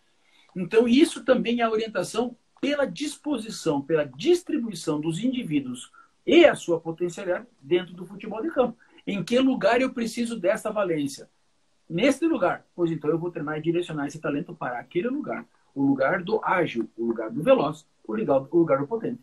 Então, isso também é a orientação pela disposição, pela distribuição dos indivíduos e a sua potencialidade dentro do futebol de campo. Em que lugar eu preciso dessa valência? Neste lugar. Pois então eu vou treinar e direcionar esse talento para aquele lugar. O lugar do ágil, o lugar do veloz, o lugar, o lugar do potente.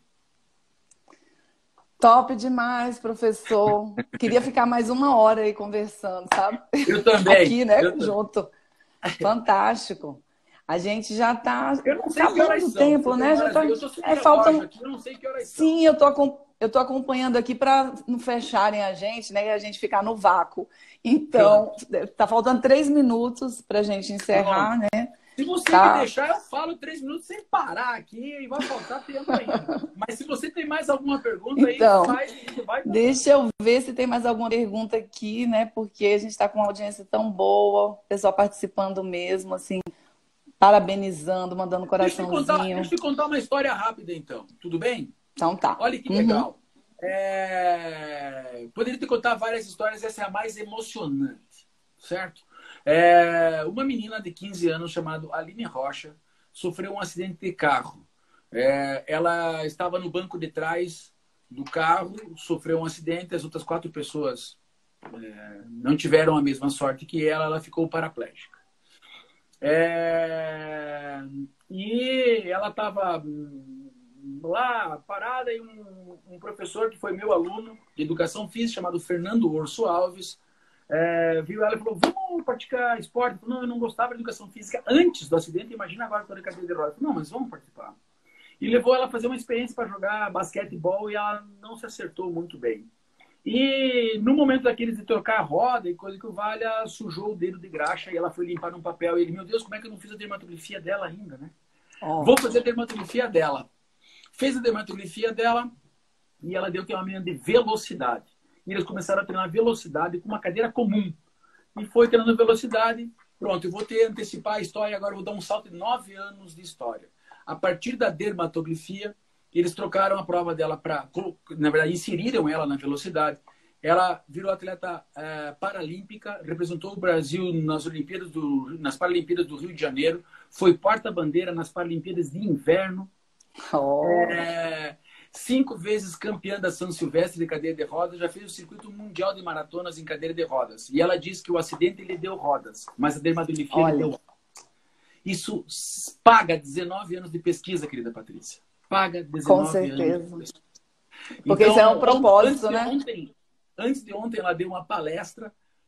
Top demais, professor. Queria ficar mais uma hora aí conversando, sabe? Eu também. Aqui, né? Eu junto. Fantástico. A gente já está acabando o tempo, né? Já tá... Eu tô sem é, faltam... aqui, eu não sei que horas Sim, são. eu tô, eu tô acompanhando aqui para não fecharem a gente, né? E a gente ficar no vácuo. Então, claro. Tá faltando três minutos para a gente encerrar, Bom, né? Se você tá. me deixar, eu falo três minutos sem parar aqui e vai faltar tempo ainda. Mas se você tem mais alguma pergunta então, aí, faz, vai. Deixa eu ver se tem mais alguma pergunta aqui, né? Porque a gente está com uma audiência tão boa, o pessoal participando mesmo, assim, parabenizando, mandando coraçãozinho. Deixa eu, contar, deixa eu te contar uma história rápida, então. Tudo bem? Então tá. Olha que uhum. legal. É... Poderia te contar várias histórias, essa é a mais emocionante, certo? É... Uma menina de quinze anos chamada Aline Rocha sofreu um acidente de carro. É... Ela estava no banco de trás do carro, sofreu um acidente, as outras quatro pessoas é... não tiveram a mesma sorte que ela, ela ficou paraplégica. É... E ela estava lá parada e um, um professor que foi meu aluno de educação física, chamado Fernando Orso Alves, é, viu ela e falou, vamos praticar esporte. Falei, não, eu não gostava de educação física antes do acidente, imagina agora toda a cadeira de rodas. Não, mas vamos participar. E levou ela a fazer uma experiência para jogar basquetebol e ela não se acertou muito bem. E no momento daqueles de trocar a roda e coisa que o Valha sujou o dedo de graxa e ela foi limpar num papel. E ele, meu Deus, como é que eu não fiz a dermatografia dela ainda, né? Oh. Vou fazer a dermatografia dela. Fez a dermatografia dela e ela deu que é uma menina de velocidade. E eles começaram a treinar velocidade com uma cadeira comum. E foi treinando velocidade. Pronto, eu vou ter antecipar a história agora, eu vou dar um salto de nove anos de história. A partir da dermatografia, eles trocaram a prova dela para, na verdade, inseriram ela na velocidade. Ela virou atleta é, paralímpica, representou o Brasil nas Olimpíadas do, nas Paralimpíadas do Rio de Janeiro, foi porta-bandeira nas Paralimpíadas de Inverno. Oh. É, cinco vezes campeã da São Silvestre de cadeira de rodas, já fez o circuito mundial de maratonas em cadeira de rodas. E ela diz que o acidente lhe deu rodas, mas a dermatografia lhe deu rodas. Isso paga dezenove anos de pesquisa, querida Patrícia. Paga dezenove Com certeza. Anos de pesquisa. Porque então, isso é um propósito, antes né? De ontem, antes de ontem, ela deu uma palestra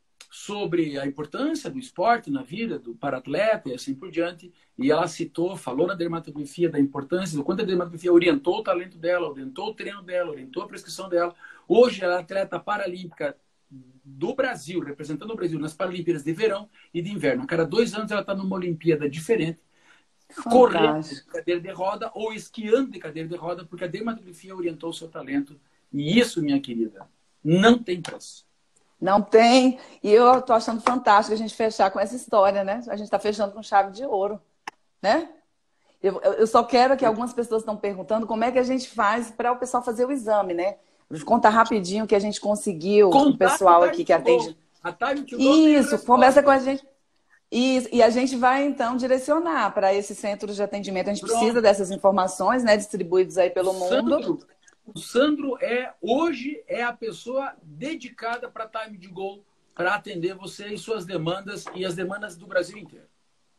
sobre a importância do esporte na vida do paratleta e assim por diante. E ela citou, falou na dermatografia da importância, do quanto a dermatografia orientou o talento dela, orientou o treino dela, orientou a prescrição dela. Hoje ela é atleta paralímpica do Brasil, representando o Brasil nas Paralimpíadas de verão e de inverno. A cada dois anos ela está numa Olimpíada diferente, Fantástico. Correndo de cadeira de roda ou esquiando de cadeira de roda, porque a dermatografia orientou o seu talento. E isso, minha querida, não tem preço. Não tem. E eu tô achando fantástico a gente fechar com essa história, né? A gente está fechando com chave de ouro, né? Eu, eu só quero que algumas pessoas estão perguntando como é que a gente faz para o pessoal fazer o exame, né? Vou contar rapidinho o que a gente conseguiu com o pessoal aqui que atende. A Time to Go Isso, conversa com a gente. Isso, e a gente vai, então, direcionar para esses centros de atendimento. A gente Pronto. Precisa dessas informações, né? Distribuídas aí pelo Sandro, mundo. O Sandro é, hoje, é a pessoa dedicada para a Time to Go, para atender você e suas demandas e as demandas do Brasil inteiro.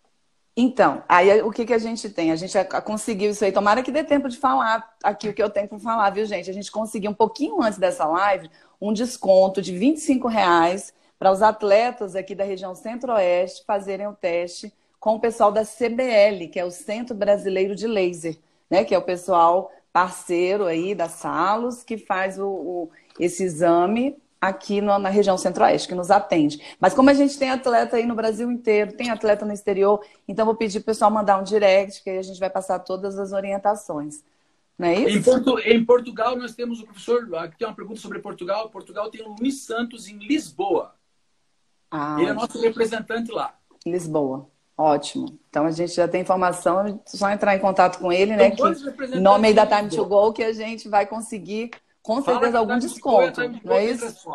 Então, aí o que, que a gente tem? A gente conseguiu isso aí. Tomara que dê tempo de falar aqui o que eu tenho para falar, viu, gente? A gente conseguiu um pouquinho antes dessa live um desconto de vinte e cinco reais para os atletas aqui da região Centro-Oeste fazerem o teste com o pessoal da C B L, que é o Centro Brasileiro de Laser, né? Que é o pessoal parceiro aí da Salos, que faz o, o, esse exame aqui no, na região Centro-Oeste, que nos atende. Mas como a gente tem atleta aí no Brasil inteiro, tem atleta no exterior, então vou pedir para o pessoal mandar um direct, que aí a gente vai passar todas as orientações. Não é isso? Em, Porto, em Portugal, nós temos o professor, aqui tem uma pergunta sobre Portugal. Portugal tem o Luís Santos em Lisboa. Ah, ele é nosso representante lá. Lisboa. Ótimo. Então a gente já tem informação, só entrar em contato com ele, né? Que, em nome aí da Time to Go, que a gente vai conseguir, com certeza, algum desconto. Não é isso?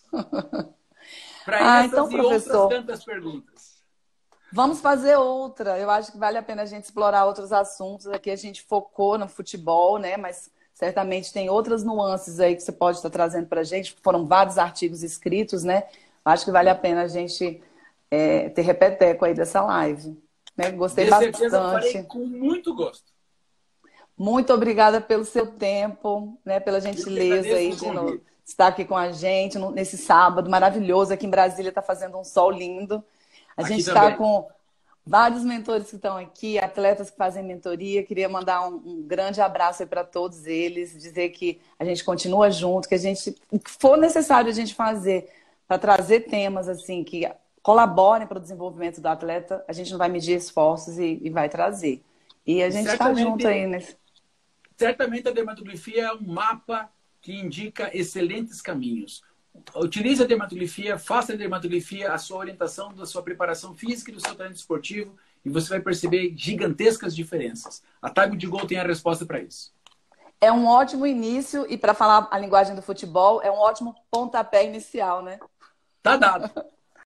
Para ah, então, professor, tantas perguntas. Vamos fazer outra. Eu acho que vale a pena a gente explorar outros assuntos. Aqui a gente focou no futebol, né? Mas certamente tem outras nuances aí que você pode estar trazendo para a gente. Foram vários artigos escritos, né? Acho que vale a pena a gente é, ter repeteco aí dessa live. Né? Gostei de bastante. Certeza, farei com muito gosto. Muito obrigada pelo seu tempo, né? Pela gentileza aí de no, estar aqui com a gente no, nesse sábado maravilhoso. Aqui em Brasília está fazendo um sol lindo. A aqui gente está com vários mentores que estão aqui, atletas que fazem mentoria. Queria mandar um, um grande abraço aí para todos eles, dizer que a gente continua junto, que a gente, o que for necessário a gente fazer para trazer temas assim que colaborem para o desenvolvimento do atleta, a gente não vai medir esforços e, e vai trazer. E a gente está junto aí nesse. Certamente a dermatografia é um mapa que indica excelentes caminhos. Utilize a dermatografia, faça a dermatografia, a sua orientação da sua preparação física e do seu talento esportivo, e você vai perceber gigantescas diferenças. A Time to Go tem a resposta para isso. É um ótimo início, e para falar a linguagem do futebol, é um ótimo pontapé inicial, né? Tá dado.